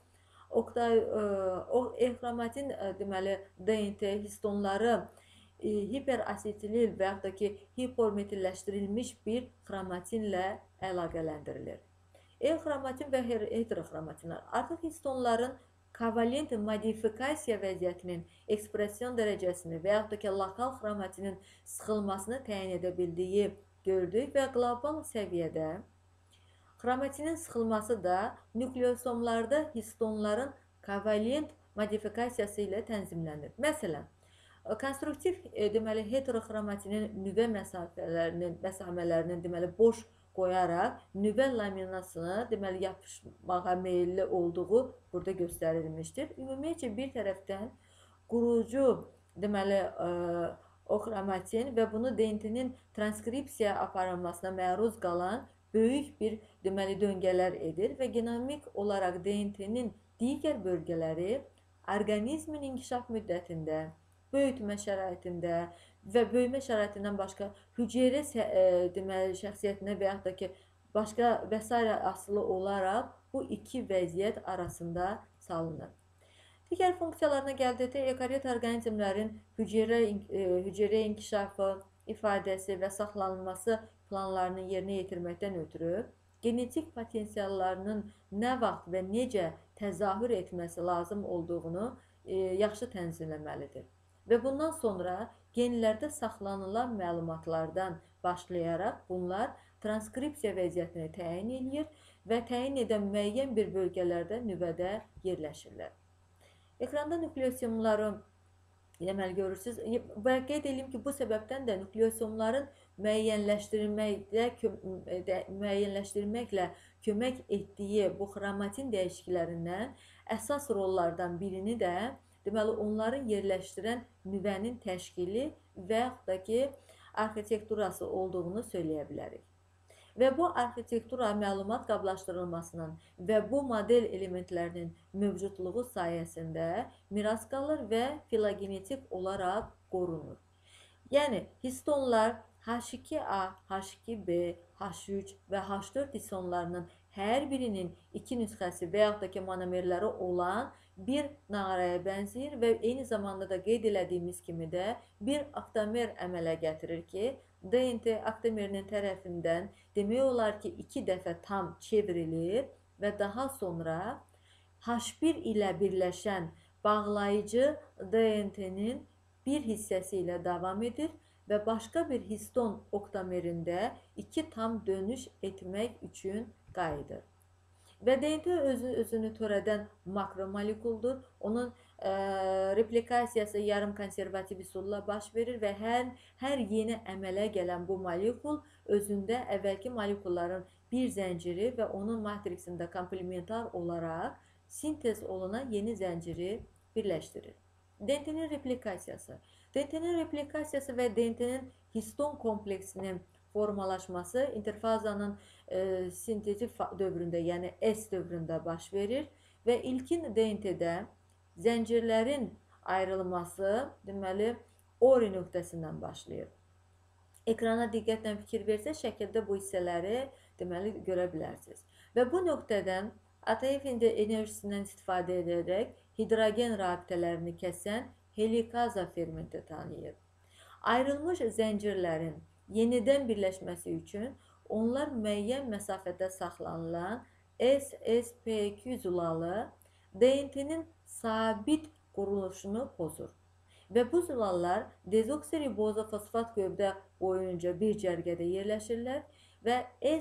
xromatin deməli DNT histonları hiperasetilil və yaxud da ki hipermetilləşdirilmiş bir xromatinlə əlaqələndirilir. Xromatin və heteroxromatinlər artıq histonların kovalent modifikasiya vəziyyətinin ekspression dərəcəsini və yaxud da ki lokal xromatinin sıxılmasını təyin edə bildiyi gördük və qlobal səviyyədə xromatinin sıxılması da nukleosomlarda histonların kovalent modifikasiyası ilə tənzimlənir. Məsələn, konstruktiv deməli heteroxromatinin nüvə məsafələrinin deməli boş qoyaraq nüvə laminasına deməli yapışmağa meyilli olduğu burada göstərilmişdir. Ümumiyyətcə bir tərəfdən qurucu deməli o xromatin və bunu DNT-nin transkripsiya aparılmasına məruz qalan böyük bir deməli döngələr edir və genomik olaraq DNT-nin digər bölgələri orqanizmin inkişaf müddətində, böyütmə şəraitində və böyümə şəraitindən başqa hüceyrə deməli şəxsiyyətinə və yaxud da ki başqa və s. asılı olaraq bu iki vəziyyət arasında salınır. Digər funksiyalarına gəldikdə ekariot orqanizmlərin hüceyrə inkişafı, ifadəsi və saxlanılması planlarını yerinə yetirməkdən ötürü genetik potensiallarının nə vaxt və necə təzahür etməsi lazım olduğunu yaxşı tənzimləməlidir. Və bundan sonra genlərdə saxlanılan məlumatlardan başlayaraq bunlar transkripsiya vəziyyətini təyin edir və təyin edən müəyyən bir bölgələrdə nüvədə yerləşirlər. Ekranda nukleosomları deməli görürsünüz. Və qeyd edeyim ki, bu səbəbdən də nukleosomların müəyyənləşdirməklə kömək etdiyi bu xromatin dəyişiklərindən əsas rollardan birini də deməli onların yerləşdirən nüvənin təşkili və yaxud da ki arxitekturası olduğunu söyləyə bilərik. Və bu arxitektura məlumat qablaşdırılmasının və bu model elementlərinin mövcudluğu sayəsində miras qalır və filogenetik olaraq qorunur. Yəni histonlar H2A, H2B, H3 və H4 histonlarının hər birinin iki nüsxəsi və yaxud da ki monomerləri olan bir nağaraya bənzəyir və eyni zamanda da qeyd elədiyimiz kimi də bir oktamer əmələ gətirir ki, DNT oktamerinin tərəfindən demək olar ki, 2 dəfə tam çevrilir və daha sonra H1 ilə birləşən bağlayıcı DNT-nin bir hissəsi ilə davam edir və başqa bir histon oktamerində 2 tam dönüş etmək üçün qayıdır. Və DNT özünü törədən makromoleküldur. Onun replikasiyası yarım konservativ üsulla baş verir və hər yeni əmələ gələn bu molekul özündə əvvəlki molekulların bir zənciri və onun matriksində komplementar olaraq sintez olunan yeni zənciri birləşdirir. DNT-nin replikasiyası. DNT-nin replikasiyası və DNT-nin histon kompleksinin formalaşması interfazanın sintetik dövründə, yəni S dövründə baş verir və ilkin DNT-də zəncirlərin ayrılması deməli Ori nöqtəsindən başlayır. Ekrana diqqətlə fikir versə, şəkildə bu hissələri deməli görə bilərsiniz. Və bu nöqtədən ATF enerjisindən istifadə edərək hidrogen rabitələrini kəsən helikaza fermenti tanıyır. Ayrılmış zəncirlərin yenidən birləşməsi üçün onlar müəyyən məsafədə saxlanılan SSP2 zulalı DNT-nin sabit quruluşunu pozur Və bu zülallar dezoksiriboza fosfat gövdə boyunca bir cərgədə yerləşirlər və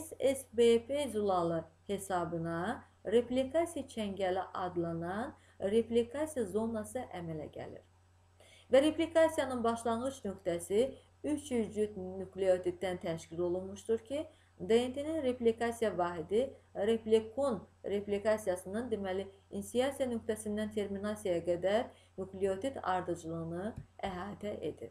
SSBP zülalı hesabına replikasiya çəngəli adlanan replikasiya zonası əmələ gəlir. Və replikasiyanın başlanğıc nöqtəsi 300 cüt nükleotiddən təşkil olunmuşdur ki, DNT-nin replikasiya vahidi replikon replikasiyasının deməli inisiasiya nöqtəsindən terminasiyaya qədər nükleotid ardıcılığını əhatə edir.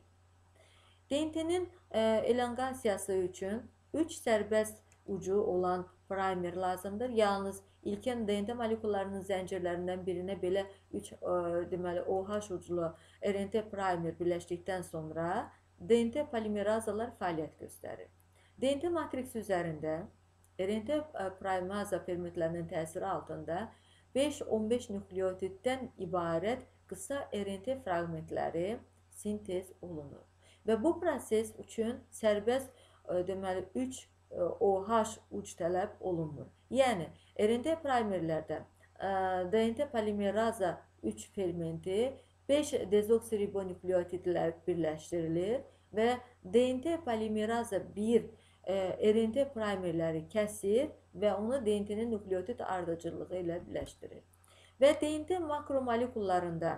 DNT-nin elonqasiyası üçün 3 sərbəst ucu olan primer lazımdır. Yalnız ilkin DNT molekullarının zəncirlərindən birinə belə 3 deməli OH uclu RNT primer birləşdikdən sonra DNT polimerazalar fəaliyyət göstərir. DNT matriksi üzərində RNT primeraza fermentlərinin təsiri altında 5-15 nükleotiddən ibarət qısa RNT fraqmentləri sintez olunur. Və bu proses üçün sərbəst deməli 3 OH uc tələb olunmur. Yəni RNT primerlərdə DNT polimeraza 3 fermenti 5 dezoksiribonükleotidlər birləşdirilir və DNT polimeraza 1 RNT primerləri kəsir və onu DNT-nin nükleotid ardıcılığı ilə birləşdirir. Və DNT makromolekullarında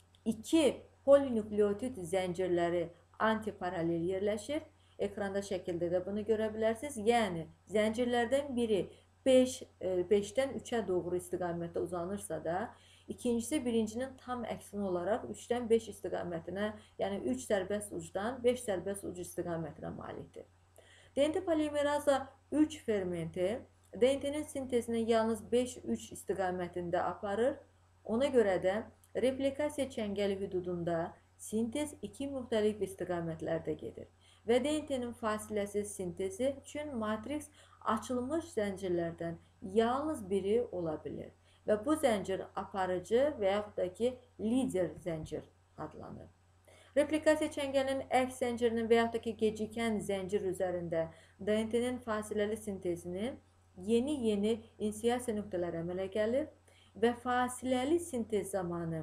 2 polinükleotid zəncirləri antiparalel yerləşir. Ekranda şəkildə də bunu görə bilərsiniz. Yəni, zəncirlərdən biri 5-dən 3-ə doğru istiqamətdə uzanırsa da, ikincisi birincinin tam əksinə olaraq 3-dən 5 istiqamətinə, yəni 3 sərbəst ucdan 5 sərbəst uc istiqamətinə malikdir. DNT polimeraza 3 fermenti DNT-nin sintezini yalnız 5-3 istiqamətində aparır. Ona görə də replikasiya çəngəli hüdudunda sintez 2 müxtəlif istiqamətlərdə gedir. Və DNT-nin fasiləsiz sintezi üçün matriks açılmış zəncirlərdən yalnız biri ola bilir. Və bu zəncir aparıcı və yaxud da ki, lider zəncir adlanır. Replikasiya çəngəlinin əks zəncirinin və yaxud da ki, gecikən zəncir üzərində DNT-nin fasiləli sintezinin yeni inisiasiya nöqtələri əmələ gəlir və fasiləli sintez zamanı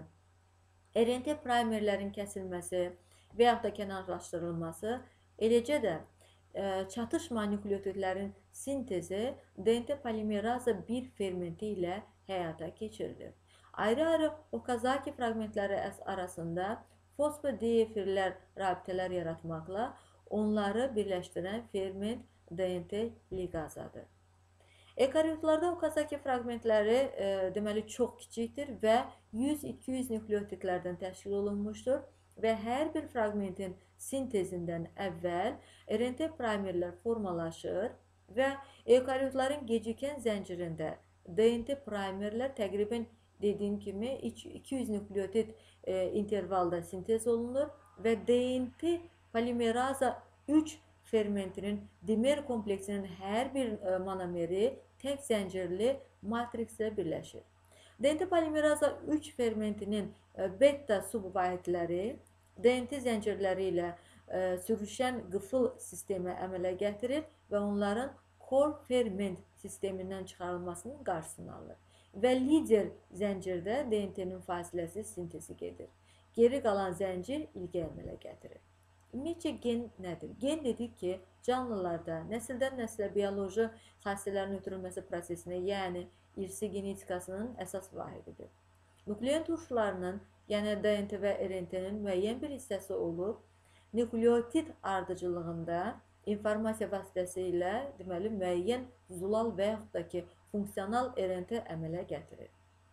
RNT primerlərin kəsilməsi və yaxud da kənarlaşdırılması, eləcə də çatışma nükleotidlərin sintezi DNT polimeraza 1 fermenti ilə həyata keçirilir. Ayrı-ayrı Okazaki fraqmentləri arasında fosfodiesterlər rabitələr yaratmaqla onları birləşdirən ferment DNT liqazadır. Ekaryotlarda Okazaki fraqmentləri deməli çox kiçikdir və 100-200 nükleotidlərdən təşkil olunmuşdur və hər bir fraqmentin sintezindən əvvəl RNT primerlər formalaşır və ekaryotların gecikən zəncirində DNT primerlər təqribən dediyim kimi 200 nükleotid intervalda sintez olunur və DNT polimeraza 3 fermentinin dimer kompleksinin hər bir monomeri tək zəncirli matrikslə birləşir. DNT polimeraza 3 fermentinin beta subvahidləri DNT zəncirləri ilə sürüşən qıfıl sistemi əmələ gətirir və onların core ferment sistemindən çıxarılmasının qarşısını alır. Və lider zəncirdə DNT-nin fasiləsiz sintezi gedir. Geri qalan zəncir ilgə əmələ gətirir. Ümumiyyətcə, gen nədir? Gen dedik ki, canlılarda nəsildən nəslə bioloji xassələrin ötürülməsi prosesinə, yəni irsi genetikasının əsas vahididir. Nuklein turşularının, yəni DNT və RNT-nin müəyyən bir hissəsi olub, nükleotid ardıcılığında informasiya vasitəsilə deməli müəyyən zulal və yaxud da ki, funksional RNT əmələ gətirir.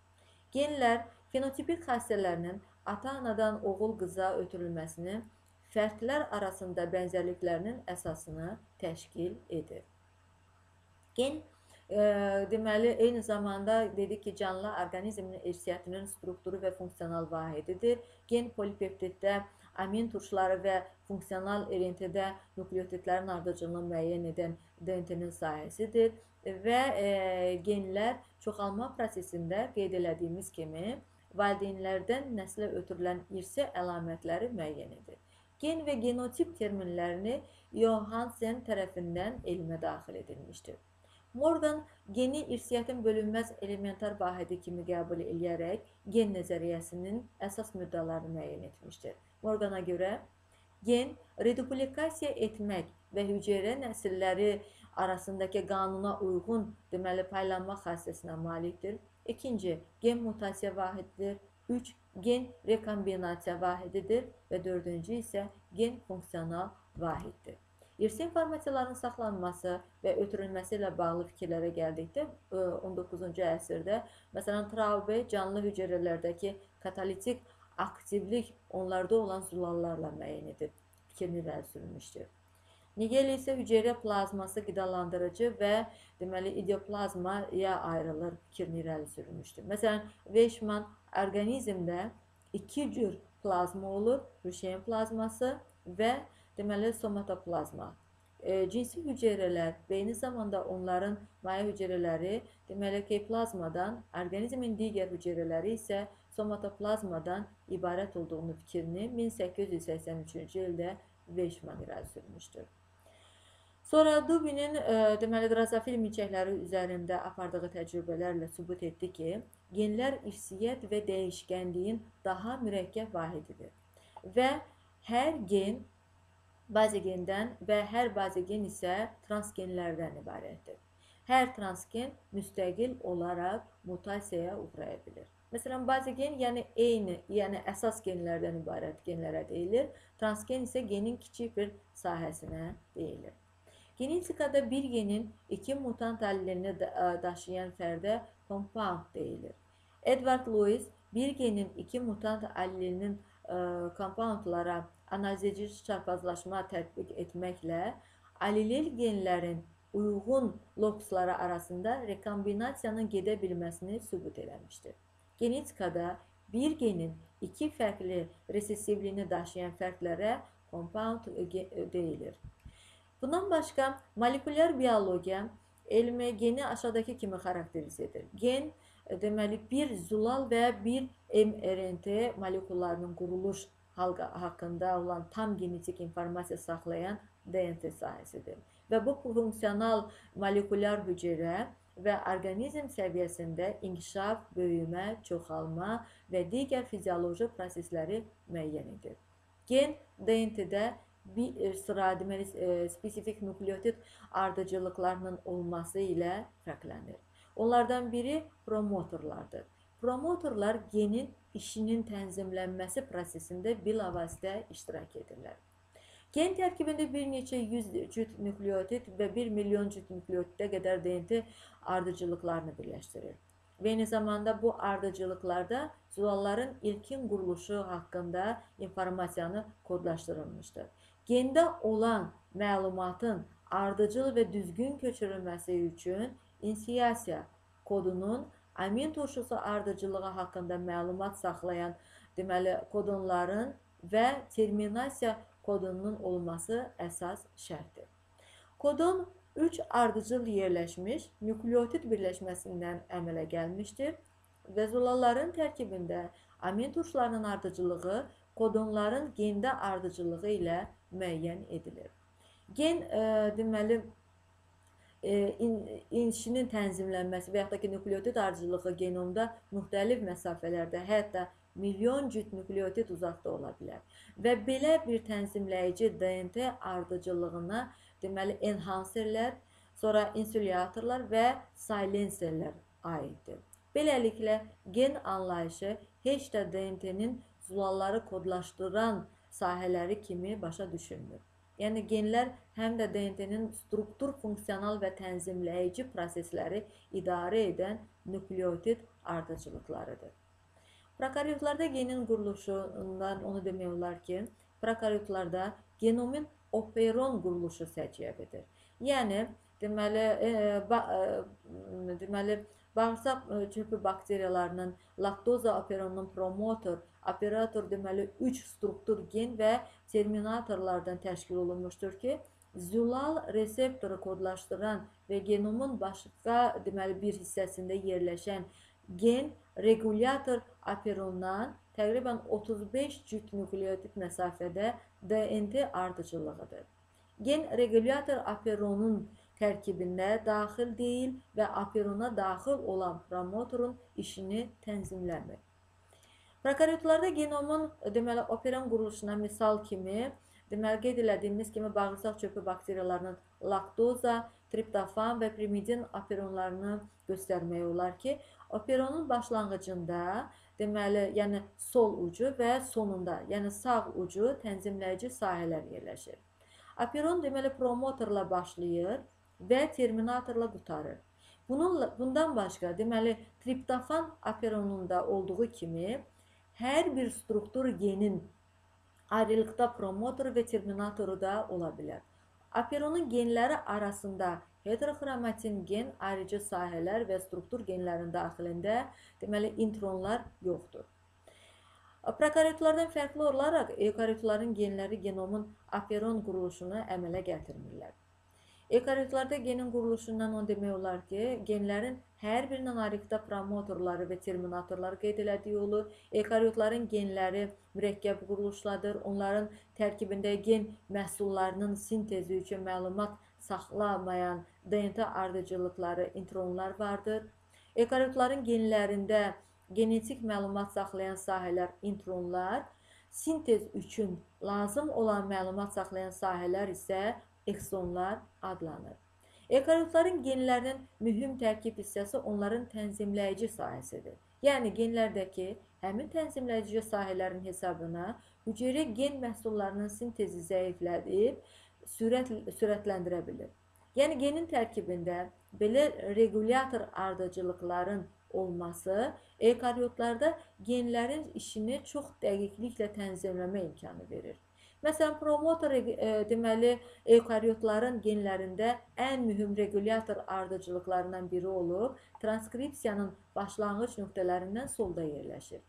Genlər fenotipik xassələrinin ata-anadan oğul qıza ötürülməsini fərdlər arasında bənzərliklərinin əsasını təşkil edir. Gen deməli, eyni zamanda dedik ki, canlı orqanizmin irsiyyətinin strukturu və funksional vahididir. Gen polipeptiddə amin turşuları və funksional RNT-də nükleotidlərin ardıcılığını müəyyən edən DNT-nin sahəsidir və genlər çoxalma prosesində qeyd elədiyimiz kimi valideynlərdən nəslə ötürülən irsi əlamətləri müəyyən edir. Gen və genotip terminlərini Johansen tərəfindən elmə daxil edilmişdir. Morgan geni irsiyyətin bölünməz elementar vahidi kimi qəbul edərək gen nəzəriyyəsinin əsas müddəalarını müəyyən etmişdir. Morgana görə gen reduplikasiya etmək və hüceyrə nəsilləri arasındakı qanuna uyğun paylanma xassəsinə malikdir. İkinci, gen mutasiya vahididir. 3. Gen rekombinasiya vahididir və dördüncü isə gen funksional vahiddir. İrsi informasiyaların saxlanması və ötürülməsi ilə bağlı fikirlərə gəldikdə 19-cu əsrdə məsələn Traube canlı hüceyrələrdəki katalitik aktivlik onlarda olan zülallarla müəyyən edib fikrini irəli sürmüşdür. Nigel isə hüceyrə plazması qidalandırıcı və idioplazmaya ayrılır fikrini irəli sürmüşdür. Məsələn, Weishman orqanizmdə iki cür plazma olur, Rüşeyn plazması və somatoplazma. Cinsi hüceyrələr və eyni zamanda onların maya hüceyrələri plazmadan, orqanizmin digər hüceyrələri isə somatoplazmadan ibarət olduğunu fikrini 1883-cü ildə Weishman irəli sürmüşdür. Sonra Dubinin drozofil milçəkləri üzərində apardığı təcrübələrlə sübut etdi ki, genlər irsiyyət və dəyişkənliyin daha mürəkkəb vahididir və hər gen bazigendən və hər bazigen isə transgenlərdən ibarətdir. Hər transgen müstəqil olaraq mutasiyaya uğraya bilir. Məsələn, bazigen yəni əsas genlərdən ibarət genlərə deyilir, transgen isə genin kiçik bir sahəsinə deyilir. Genetikada bir genin iki mutant allelini daşıyan fərdə compound deyilir. Edward Lewis bir genin iki mutant allelinin compoundlara analizedici çarpazlaşma tətbiq etməklə allel genlərin uyğun lobusları arasında rekombinasiyanın gedə bilməsini sübut eləmişdir. Genetikada bir genin iki fərqli resessivliyini daşıyan fərdlərə compound deyilir. Bundan başqa, molekulyar biologiya elmi geni aşağıdakı kimi xarakterize edir. Gen, bir zülal və bir mRNA molekullarının quruluş haqqında olan tam genetik informasiya saxlayan DNT sahəsidir. Və bu funksional molekulyar hüceyrə və orqanizm səviyyəsində inkişaf, böyümə, çoxalma və digər fizioloji prosesləri müəyyən edir. Gen DNT-də bir sıra spesifik nukleotit ardıcılıqlarının olması ilə fərqlənir. Onlardan biri promotorlardır. Promotorlar genin işinin tənzimlənməsi prosesində bilavasitə iştirak edirlər. Gen tərkibində bir neçə 100 cüt nukleotit və 1 milyon cüt nukleotitə qədər DNT ardıcılıqlarını birləşdirir. Və eyni zamanda bu ardıcılıqlarda zülalların ilkin quruluşu haqqında informasiyanı kodlaşdırılmışdır. Gende olan məlumatın ardıcıl və düzgün köçürülməsi üçün insiyasiya kodunun amin turşusu ardıcılığı haqqında məlumat saxlayan kodonların və terminasiya kodunun olması əsas şərtdir. Kodon 3 ardıcıl yerləşmiş nukleotit birləşməsindən əmələ gəlmişdir və zülalların tərkibində amin turşularının ardıcılığı kodonların gende ardıcılığı ilə müəyyən edilir. Gen inişinin tənzimlənməsi və yaxud da ki, nukleotit ardıcılığı genomda müxtəlif məsafələrdə, hətta milyon cüt nukleotit uzaqda ola bilər. Və belə bir tənzimləyici DNT ardıcılığına enhanserlər, sonra insulyatorlar və silenserlər aiddir. Beləliklə, gen anlayışı heç də DNT-nin zülalları kodlaşdıran sahələri kimi başa düşülmür. Yəni, genlər həm də DNT-nin struktur, funksional və tənzimləyici prosesləri idarə edən nukleotit ardıcılıqlarıdır. Prokaryotlarda genin quruluşundan onu demək olar ki, prokaryotlarda genomin operon quruluşu səciyyəvidir. Yəni, bağırsaq çöpü bakteriyalarının laktoza operonunun promotor, operator 3 struktur gen və terminatorlardan təşkil olunmuşdur ki, zülal reseptoru kodlaşdıran və genomun başqa bir hissəsində yerləşən gen regulyator operondan təqribən 35 cüt nukleotit məsafədə DNT ardıcılığıdır. Gen regulyator operonun tərkibində daxil deyil və aperona daxil olan promotorun işini tənzimləmir. Prokaryotlarda genomun deməli operon quruluşuna misal kimi qeyd elədiyimiz kimi bağırsaq çöpü bakteriyalarının laktoza, triptofan və pirimidin operonlarını göstərmək olar ki, operonun başlanğıcında yəni sol ucu və sonunda, yəni sağ ucu tənzimləyici sahələr yerləşir. Operon promotorla başlayır və terminatorla qurtarır. Bundan başqa triptofan operonunda olduğu kimi hər bir struktur genin ayrılıqda promotoru və terminatoru da ola bilər. Operonun genləri arasında heteroxromatin gen, ayrıcı sahələr və struktur genlərin daxilində intronlar yoxdur. Prokaryotlardan fərqli olaraq eukaryotların genləri genomun operon quruluşunu əmələ gətirmirlər. Eukaryotlarda genin quruluşundan onu demək olar ki, genlərin hər birinin ayrıqda promotorları və terminatorları qeyd elədiyi olur. Eukaryotların genləri mürəkkəb quruluşladır. Onların tərkibində gen məhsullarının sintezi üçün məlumat saxlamayan DNT ardıcıllıqları, intronlar vardır. Eukaryotların genlərində genetik məlumat saxlayan sahələr intronlar, sintez üçün lazım olan məlumat saxlayan sahələr isə eksonlar adlanır. Eukaryotların genlərinin mühüm tərkib hissəsi onların tənzimləyici sahəsidir. Yəni genlərdəki həmin tənzimləyici sahələrin hesabına hüceyrə gen məhsullarının sintezi zəiflədib sürətləndirə bilir. Yəni genin tərkibində belə regulyator ardıcıllıqların olması eukaryotlarda genlərin işini çox dəqiqliklə tənzimləmə imkanı verir. Məsələn, promotor eukaryotların genlərində ən mühüm regulyator ardıcıllıqlarından biri olub, transkripsiyanın başlanğıc nöqtələrindən solda yerləşir.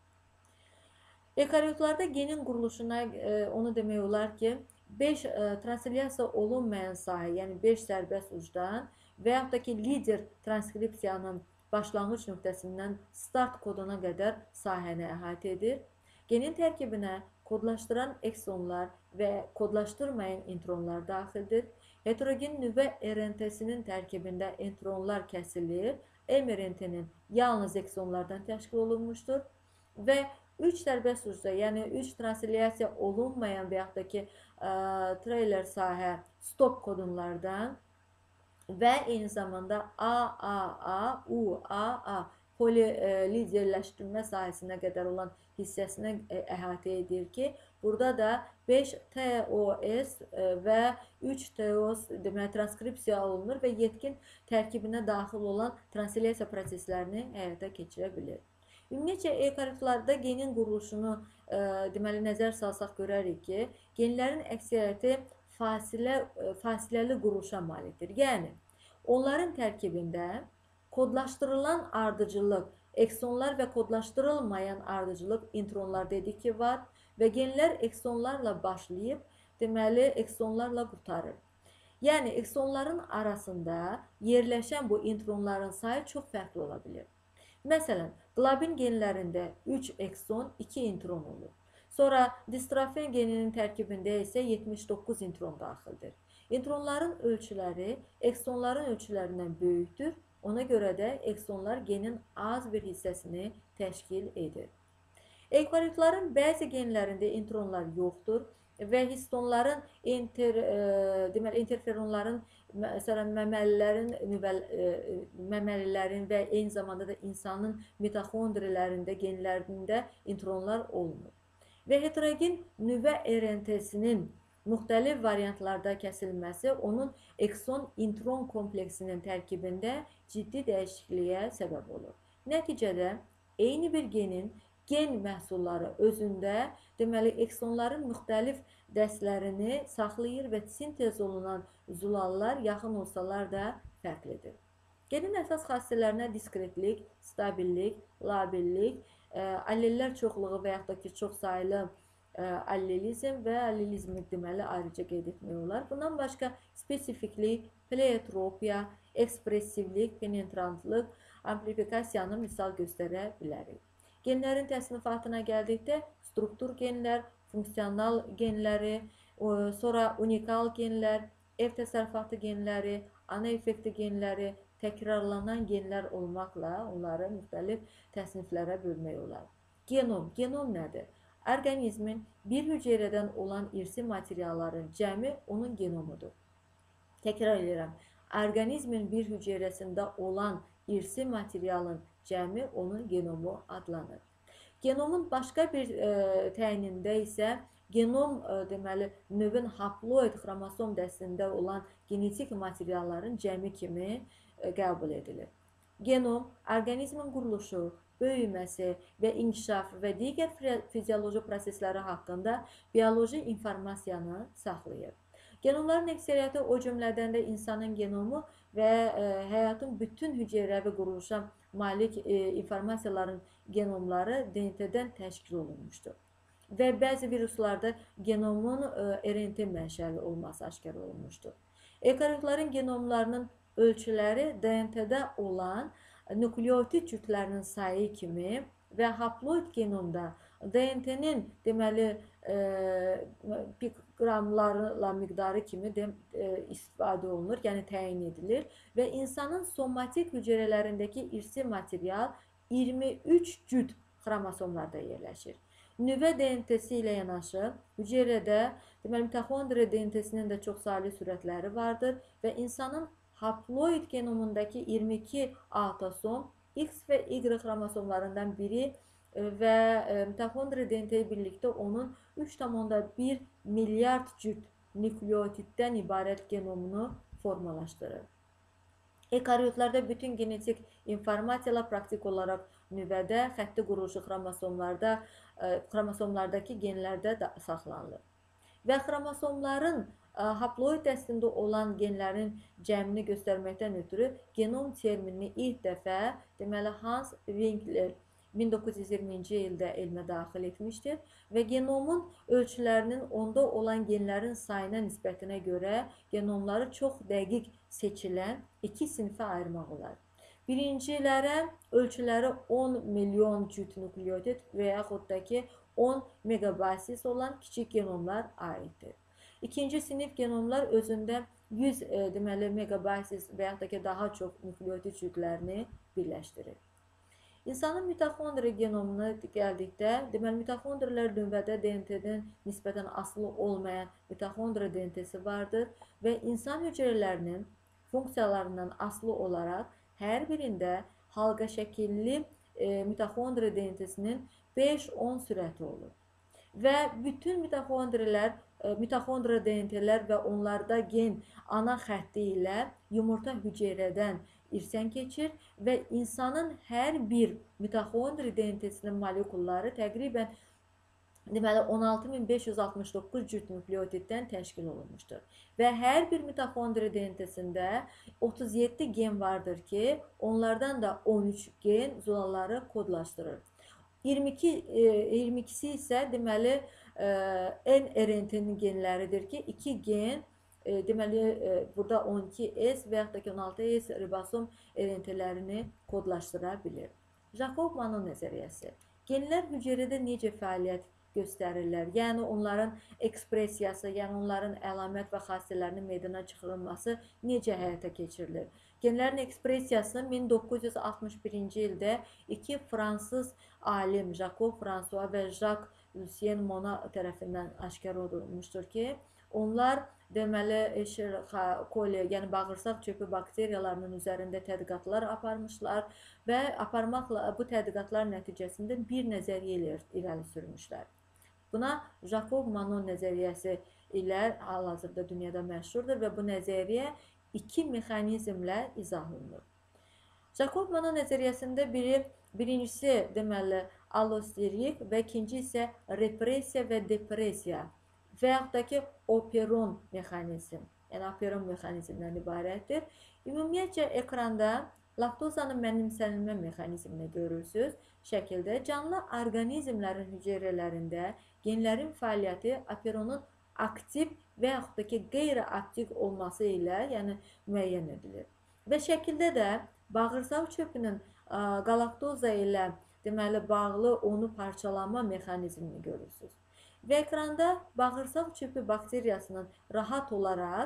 Eukaryotlarda genin quruluşuna onu demək olar ki, 5 translyasiya olunmayan sahə, yəni 5 sərbəst ucdan və yaxud da ki, lider transkripsiyanın başlanğıc nöqtəsindən start koduna qədər sahəni əhatə edir. Genin tərkibinə kodlaşdıran eksonlar və kodlaşdırmayan intronlar daxildir. Heterogen nüvə RNT-sinin tərkibində intronlar kəsilir. mRNT-nin yalnız eksonlardan təşkil olunmuşdur və 3 sərbəst ucda, yəni 3 translyasiya olunmayan və yaxud da ki, trailer sahə stop kodonlardan və eyni zamanda AAA, UAA poliliderləşdirmə sahəsinə qədər olan hissəsini əhatə edir ki, burada da 5 TOS və 3 TOS transkripsiya olunur və yetkin tərkibinə daxil olan translyasiya proseslərini həyata keçirə bilir. Ümumiyyətcə, eukaryotlarda genin quruluşunu nəzər salsaq görərik ki, genlərin əksəriyyəti fasiləli quruluşa malikdir. Yəni, onların tərkibində kodlaşdırılan ardıcıllıq, eksonlar və kodlaşdırılmayan ardıcıllıq intronlar dedik ki var və genlər eksonlarla başlayıb, eksonlarla qurtarır. Yəni, eksonların arasında yerləşən bu intronların sayı çox fərqli ola bilir. Məsələn, globin genlərində 3 ekson, 2 intron olur. Sonra distrofen geninin tərkibində isə 79 intron daxildir. İntronların ölçüləri eksonların ölçülərindən böyükdür. Ona görə də eksonlar genin az bir hissəsini təşkil edir. Eukaryotların bəzi genlərində intronlar yoxdur və histonların, interferonların, məsələn, məməlilərin və eyni zamanda da insanın mitoxondrilərində, genlərində intronlar olmur. Və heterogen nüvə RNT-sinin müxtəlif variantlarda kəsilməsi onun ekson-intron kompleksinin tərkibində ciddi dəyişikliyə səbəb olur. Nəticədə, eyni bir genin gen məhsulları özündə, eksonların müxtəlif dəstlərini saxlayır və sintez olunan zulallar yaxın olsalar da fərqlidir. Genin əsas xassələrinə diskretlik, stabillik, labillik, allellər çoxluğu və yaxud da ki, çox saylı allelizm və allelizmi ayrıca qeyd etmək olar. Bundan başqa spesifiklik, pleiotropiya, ekspressivlik, penetrantlıq, amplifikasiyanı misal göstərə bilərik. Genlərin təsnifatına gəldikdə struktur genlər, funksional genləri, sonra unikal genlər, ev təsərrüfatı genləri, ana effekti genləri, təkrarlanan genlər olmaqla onları müxtəlif təsniflərə bölmək olar. Genom nədir? Orqanizmin bir hüceyrədən olan irsi materialların cəmi onun genomudur. Təkrar edirəm. Orqanizmin bir hüceyrəsində olan irsi materialın cəmi onun genomu adlanır. Genomun başqa bir təyinində isə genom deməli növün haploid xromosom dəstəsində olan genetik materialların cəmi kimi qəbul edilir. Genom orqanizmin quruluşu, böyüməsi və inkişaf və digər fizioloji prosesləri haqqında bioloji informasiyanı saxlayır. Genomların əksəriyyəti, o cümlədən də insanın genomu və həyatın bütün hüceyrəvi quruluşa malik informasiyaların genomları DNT-dən təşkil olunmuşdur. Və bəzi viruslarda genomun RNT mənşəli olması aşkar olunmuşdur. Eukaryotların genomlarının ölçüləri DNT-də olan nukleotit cütlərinin sayı kimi və haploid genomda DNT-nin deməli pikogramlarla miqdarı kimi istifadə olunur, yəni təyin edilir və insanın somatik hüceyrələrindəki irsi material 23 cüt xromosomlarda yerləşir. Nüvə DNT-si ilə yanaşı hüceyrədə deməli mitoxondriya DNT-sinin də çoxsaylı sürətləri vardır və insanın haploid genomundakı 22 autosom X və Y xromosomlarından biri və mitoxondriya DNT birlikdə onun 3,1 milyard cüt nükleotiddən ibarət genomunu formalaşdırır. Eukaryotlarda bütün genetik informasiyalar praktik olaraq nüvədə, xətti quruluşu xromosomlardakı genlərdə saxlanılır. Və xromosomların haploid dəstəsində olan genlərin cəmini göstərməkdən ötürü genom terminini ilk dəfə deməli Hans Winkler 1920-ci ildə elmə daxil etmişdir və genomun ölçülərinin onda olan genlərin sayına nisbətinə görə genomları çox dəqiq seçilən iki sinifə ayırmaq olar. Birincilərə ölçüləri 10 milyon cüt nukleotid və yaxud da ki 10 megabasis olan kiçik genomlar aiddir. İkinci sinif genomlar özündə 100 deməli megabasis və yaxud da ki daha çox nukleotid cütlərini birləşdirir. İnsanın mitoxondriya genomuna gəldikdə, deməli mitoxondrilər növbədə DNT-dən nisbətən asılı olmayan mitoxondriya DNT-si vardır və insan hüceyrələrinin funksiyalarından asılı olaraq hər birində halqa şəkilli mitoxondriya DNT-sinin 5-10 sürəti olur. Və bütün mitoxondriya DNT-lər və onlarda gen ana xətti ilə yumurta hüceyrədən irsən keçir və insanın hər bir mitoxondriya DNT-sinin molekulları təqribən deməli 16569 cüt nukleotiddən təşkil olunmuşdur. Və hər bir mitoxondriya DNT-sində 37 gen vardır ki, onlardan da 13 gen zolaları kodlaşdırır. 22-si isə deməli N-RNT-nin genləridir ki, 2 gen deməli burada 12S və yaxud da ki 16S ribosom RNT-lərini kodlaşdıra bilir. Jacob-Manon nəzəriyyəsi. Genlər hüceyrədə necə fəaliyyət göstərirlər? Yəni onların ekspressiyası, yəni onların əlamət və xassələrinin meydana çıxarılması necə həyata keçirilir? Genlərin ekspressiyasını 1961-ci ildə iki fransız alim Jacob François və Jacques Lucien Monod tərəfindən aşkar olunmuşdur ki, onlar deməli Escherichia yəni bağırsaq çöpü bakteriyalarının üzərində tədqiqatlar aparmışlar və aparmaqla bu tədqiqatlar nəticəsində bir nəzəriyyə irəli sürmüşlər. Buna Jacob-Manon nəzəriyyəsi ilə hal-hazırda dünyada məşhurdur və bu nəzəriyyə iki mexanizmlə izah olunur. Jacob-Manon nəzəriyyəsində birincisi deməli allosterik və ikinci isə repressiya və depressiya və yaxud da ki operon mexanizm, yəni operon mexanizmdən ibarətdir. Ümumiyyətcə ekranda laktozanın mənimsənilmə mexanizmini görürsünüz. Şəkildə canlı orqanizmlərin hüceyrələrində genlərin fəaliyyəti operonun aktiv və yaxud da ki qeyri-aktiv olması ilə yəni müəyyən edilir. Və şəkildə də bağırsaq çöpünün galaktoza ilə deməli bağlı onu parçalama mexanizmini görürsünüz. Və ekranda bağırsaq çöpü bakteriyasının rahat olaraq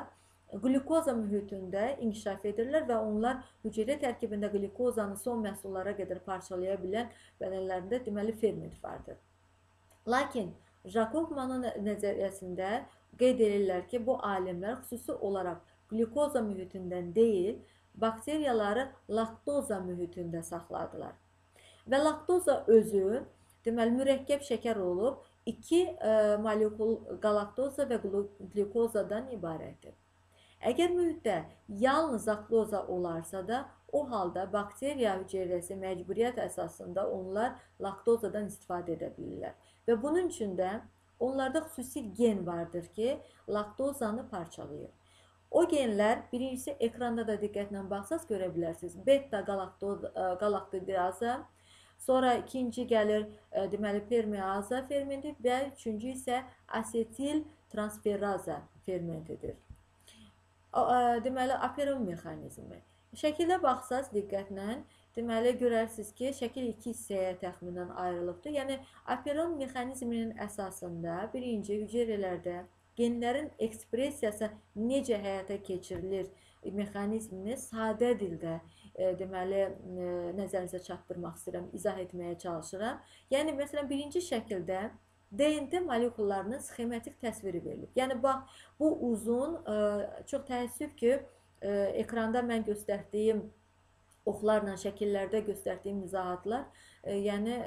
Glukoza mühitində inkişaf edirlər və onlar hüceyrə tərkibində glukozanı son məhsullara qədər parçalaya bilən bədənlərində deməli ferment vardır. Lakin Jakobmanın nəzəriyyəsində qeyd edirlər ki, bu alimlər xüsusi olaraq glukoza mühitindən deyil, bakteriyaları laktoza mühitində saxladılar. Və laktoza özü deməli mürəkkəb şəkər olub, iki molekul galaktoza və glukozadan ibarətdir. Əgər mühitdə yalnız laktoza olarsa da, o halda bakteriya hüceyrəsi məcburiyyət əsasında onlar laktozadan istifadə edə bilirlər. Və bunun üçün də onlarda xüsusi gen vardır ki, laktozanı parçalayır. O genlər, birincisi ekranda da diqqətlə baxsaz görə bilərsiniz. Beta galaktidiraza, sonra ikinci gəlir deməli permeaza fermenti və üçüncü isə asetil transferaza fermentidir. Deməli, aperon mexanizmi. Şəkildə baxsaz diqqətlə, deməli, görərsiniz ki, şəkil 2 hissəyə təxminən ayrılıbdır. Yəni, aperon mexanizminin əsasında birinci hüceyrələrdə genlərin ekspressiyası necə həyata keçirilir mexanizmini sadə dildə deməli, nəzərinizə çatdırmaq istəyirəm, izah etməyə çalışıram. Yəni, məsələn, birinci şəkildə DNT molekullarının sxematik təsviri verilib. Yəni, bax, bu uzun, çox təəssüf ki, ekranda mən göstərdiyim oxlarla şəkillərdə göstərdiyim izahatlar, yəni,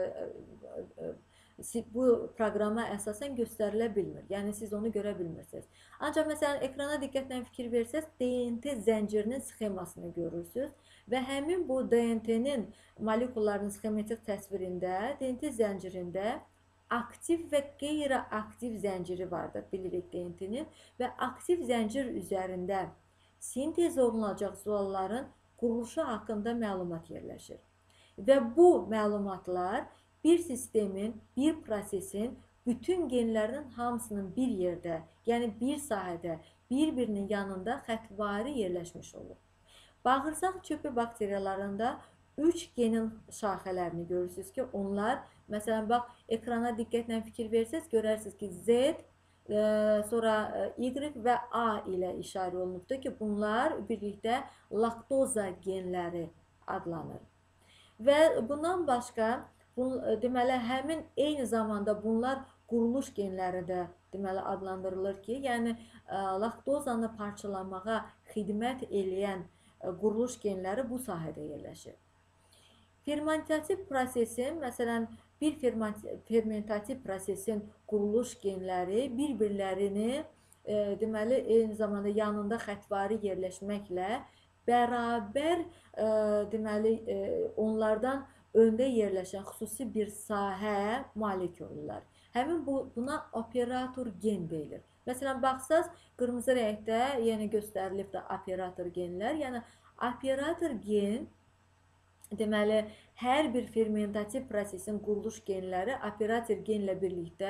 bu proqrama əsasən göstərilə bilmir. Yəni, siz onu görə bilmirsiniz. Ancaq, məsələn, ekrana diqqətlə fikir versəz, DNT zəncirinin sxemasını görürsünüz və həmin bu DNT-nin molekullarının sxematik təsvirində, DNT zəncirində aktiv və qeyri-aktiv zənciri vardır, bilirik DNT-nin və aktiv zəncir üzərində sintez olunacaq zulalların quruluşu haqqında məlumat yerləşir. Və bu məlumatlar bir sistemin, bir prosesin bütün genlərinin hamısının bir yerdə, yəni bir sahədə, bir-birinin yanında xətvari yerləşmiş olur. Bağırsaq çöpü bakteriyalarında 3 genin şaxələrini görürsünüz ki, onlar, məsələn, bax, ekrana diqqətlə fikir versəz, görərsiniz ki, Z, sonra Y və A ilə işarə olunubdur ki, bunlar birlikdə laktoza genləri adlanır. Və bundan başqa, deməli, həmin eyni zamanda bunlar quruluş genləri də deməli adlandırılır ki, yəni laktozanı parçalamağa xidmət eləyən quruluş genləri bu sahədə yerləşir. Fermentativ prosesin, məsələn, bir fermentativ prosesin quruluş genləri bir-birlərini, deməli, eyni zamanda yanında xətvari yerləşməklə bərabər, deməli, onlardan öndə yerləşən xüsusi bir sahə malik olurlar. Həmin buna operator gen deyilir. Məsələn, baxsaz, qırmızı rəngdə, yəni göstərilib də operator genlər, yəni operator gen, deməli, hər bir fermentativ prosesin quruluş genləri operator genlə birlikdə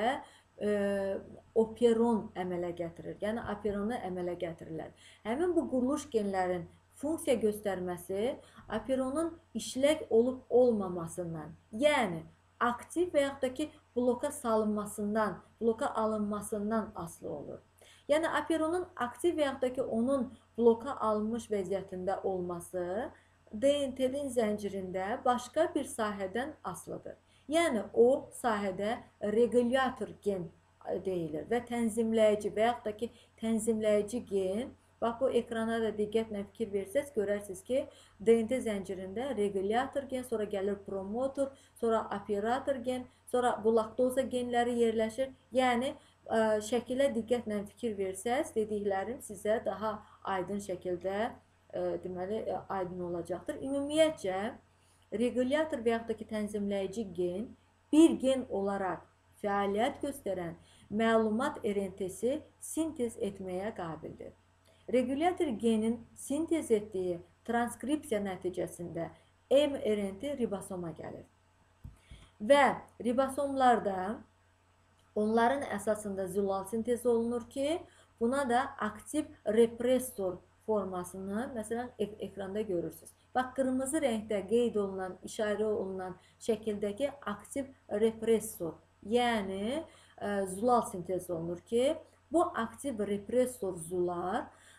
operon əmələ gətirir. Yəni, operonu əmələ gətirirlər. Həmin bu quruluş genlərin funksiya göstərməsi operonun işlək olub olmamasından, yəni aktiv və yaxud da ki, bloka salınmasından, bloka alınmasından asılı olur. Yəni, operonun aktiv və yaxud da ki, onun bloka alınmış vəziyyətində olması DNT-nin zəncirində başqa bir sahədən asılıdır. Yəni, o sahədə regulyator gen deyilir və tənzimləyici və yaxud da ki, tənzimləyici gen, bax, bu ekrana da diqqətlə fikir versəz, görərsiniz ki, DNT zəncirində regulyator gen, sonra gəlir promotor, sonra operator gen, sonra bu laktoza genləri yerləşir. Yəni, şəkilə diqqətlə fikir versəz, dediklərim sizə daha aydın şəkildə deməli, aydın olacaqdır. Ümumiyyətcə, regulyator və yaxud da ki, tənzimləyici gen bir gen olaraq fəaliyyət göstərən məlumat RNT-si sintez etməyə qabildir. Regulyator genin sintez etdiyi transkripsiya nəticəsində mRNT ribosoma gəlir. Və ribosomlarda onların əsasında zülal sintez olunur ki, buna da aktiv repressor formasını, məsələn, ekranda görürsünüz. Bax, qırmızı rəngdə qeyd olunan, işarə olunan şəkildəki aktiv repressor, yəni zulal sintez olunur ki, bu aktiv repressor zular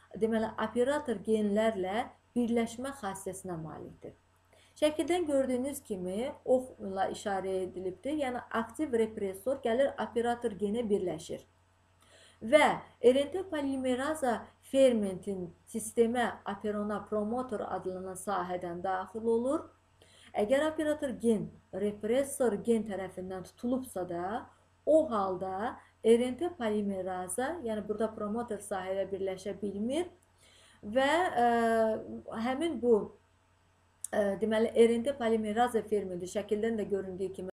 deməli, operator genlərlə birləşmə xassəsinə malikdir. Şəkildən gördüyünüz kimi oxla işarə edilibdir. Yəni aktiv repressor gəlir operator genə birləşir. Və RNT polimeraza fermentin sistemə aperona promotor adlanan sahədən daxil olur. Əgər operator gen repressor gen tərəfindən tutulubsa da, o halda RNT polimeraza, yəni burada promotor sahəyə birləşə bilmir və həmin bu deməli RNT polimeraza fermenti şəkildən də göründüyü kimi